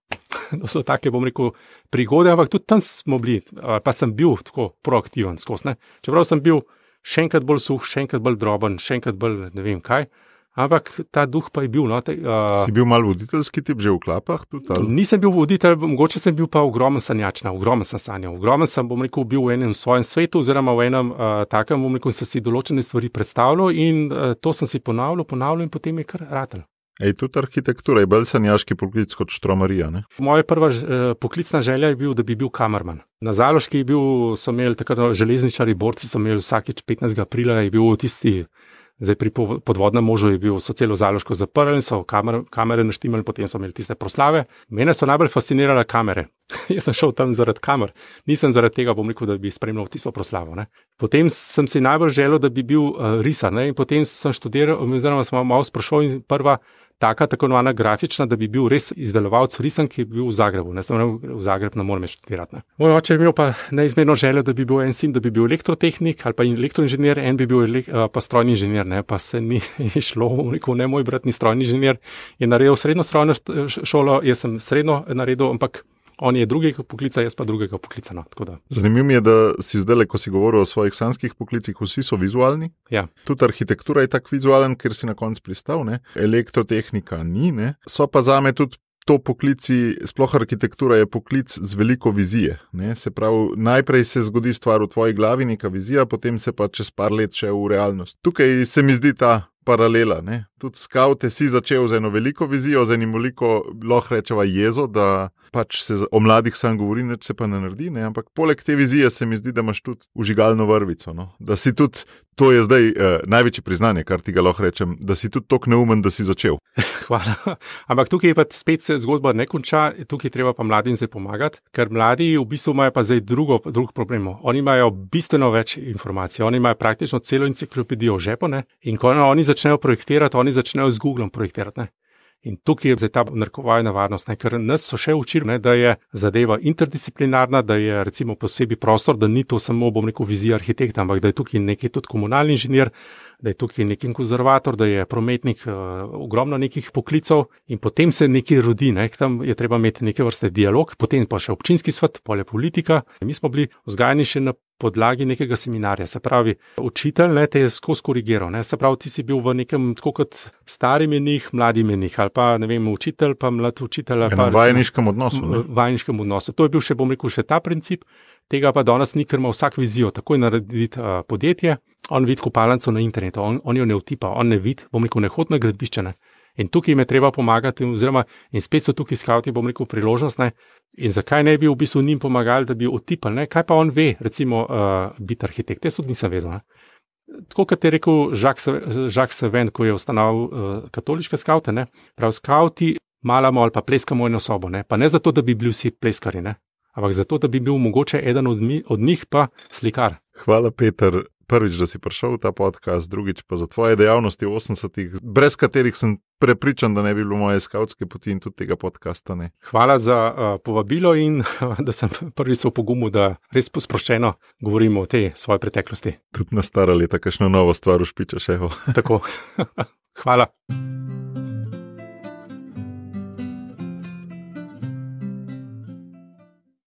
to so take, bom rekel, prigode, ampak tudi tam smo bili, pa sem bil tako proaktiven skozi, ne. Čeprav sem bil še enkrat bolj suh, še enkrat bolj droben, še enkrat bolj ne vem kaj, ampak ta duh pa je bil. No, te, uh, si bil malo voditeljski tip že v klapah? Tudi, nisem bil voditelj, mogoče sem bil pa ogromen sanjač, ogromen sem sanjal, ogromen sem, bom rekel, bil v enem svojem svetu, oziroma v enem uh, takem, bom rekel, sem si določene stvari predstavljal in uh, to sem si ponavljal, ponavljal in potem je kar ratel. Ej, tudi arhitektura je bolj sanjaški poklic kot štromarija, ne? Moja prva uh, poklicna želja je bil, da bi bil kamerman. Na Zaloški je bil, so imeli takrat železničari, borci so imeli vsakič petnajstega aprila, je bil tisti, zdaj pri podvodnem možu je bil, so celo Zaloško zaprli in so kamer, kamere naštimali, potem so imeli tiste proslave. Mene so najbolj fascinirale kamere. Jaz sem šel tam zaradi kamer, nisem zaradi tega, bom rekel, da bi spremljal tisto proslavo, ne. Potem sem si najbolj želel, da bi bil uh, risar, ne, in potem sem študiral, oziroma sem malo spraševal in prva taka, tako imenovana grafična, da bi bil res izdelovalec risank, ki je bil v Zagrebu. Ne, sem v Zagreb ne morem študirati. Ne. Moj oče je imel pa neizmerno željo, da bi bil en sin, da bi bil elektrotehnik ali pa elektroinženir, en bi bil elek, pa strojni inženir, ne, pa se ni šlo, rekel, ne, moj brat ni strojni inženir, je naredil srednjo strojno šolo, jaz sem srednjo naredil, ampak On je drugega poklica, jaz pa drugega poklica. No. Zanimivo mi je, da si zdaj, ko si govoril o svojih sanskih poklicih, vsi so vizualni. Ja. Tudi arhitektura je tako vizualen, ker si na koncu pristal, ne? Elektrotehnika ni, ne? So pa zame tudi to poklici, sploh arhitektura je poklic z veliko vizije. Ne? Se pravi, najprej se zgodi stvar v tvoji glavi, neka vizija, potem se pa čez par let še v realnost. Tukaj se mi zdi ta paralela. Ne? Tudi skavte si začel z eno veliko vizijo, z enim veliko, lahko rečeva, jezo, da pač se o mladih sam govori, neč se pa ne naredi, ne? Ampak poleg te vizije se mi zdi, da imaš tudi užigalno vrvico. No? Da si tudi, to je zdaj eh, največje priznanje, kar ti ga lahko rečem, da si tudi toliko neumen, da si začel. Hvala. Ampak tukaj pa spet se zgodba ne konča, tukaj treba pa mladim zdaj pomagati, ker mladi v bistvu imajo pa zdaj drugo, drug problem. Oni imajo bistveno več informacij, oni imajo praktično celo enciklopedijo v žepu, ne? In ko oni začnejo projektirati, oni začnejo z Googlom projektirati. Ne? In tukaj je zdaj ta narekovaj nevarnost, ne? Ker nas so še učili, ne? Da je zadeva interdisciplinarna, da je recimo posebej prostor, da ni to samo, bom rekel, vizija arhitekta, ampak da je tukaj nekaj tudi komunalni inženir, da je tukaj neki konzervator, da je prometnik, uh, ogromno nekih poklicov in potem se nekaj rodi, ne? Tam je treba imeti neke vrste dialog, potem pa še občinski svet, polje politika. Mi smo bili vzgajani še na podlagi nekega seminarja, se pravi, učitelj ne, te je skozi korigiral, ne? Se pravi, ti si bil v nekem tako kot stari menih, mladi menih, ali pa ne vem, učitelj, pa mlad učitelj. V vajeniškem odnosu. Ne? V vajeniškem odnosu. To je bil še, bom rekel, še ta princip, tega pa danes ni, ker ima vsak vizijo, takoj narediti uh, podjetje, on vidi kopalnico na internetu, on, on jo ne vtipa, on ne vidi, bom rekel, ne hod na gradbišče, ne. In tukaj jim je treba pomagati, oziroma in spet so tukaj skavti, bom rekel, priložnost, ne. In zakaj ne bi v bistvu njim pomagali, da bi otipali, ne, kaj pa on ve, recimo, uh, biti arhitekt, jaz tudi nisem vedel, ne. Tako kot je rekel Jacques Savin, ko je ustanovil uh, katoliške skavte, ne, prav skavti malamo ali pa pleskamo eno sobo, ne, pa ne zato, da bi bili vsi pleskari, ne, ampak zato, da bi bil mogoče eden od, mi, od njih pa slikar. Hvala, Peter. Prvič, da si prišel v ta podcast, drugič pa za tvoje dejavnosti v osemdesetih, brez katerih sem prepričan, da ne bi bilo moje skavtske poti in tudi tega podcasta. Ne. Hvala za uh, povabilo in uh, da sem prvi se opogumil, da res sproščeno govorimo o tej svoji preteklosti. Tudi na stara leta, kakšno novo stvar ušpičaš, evo. Tako. Hvala.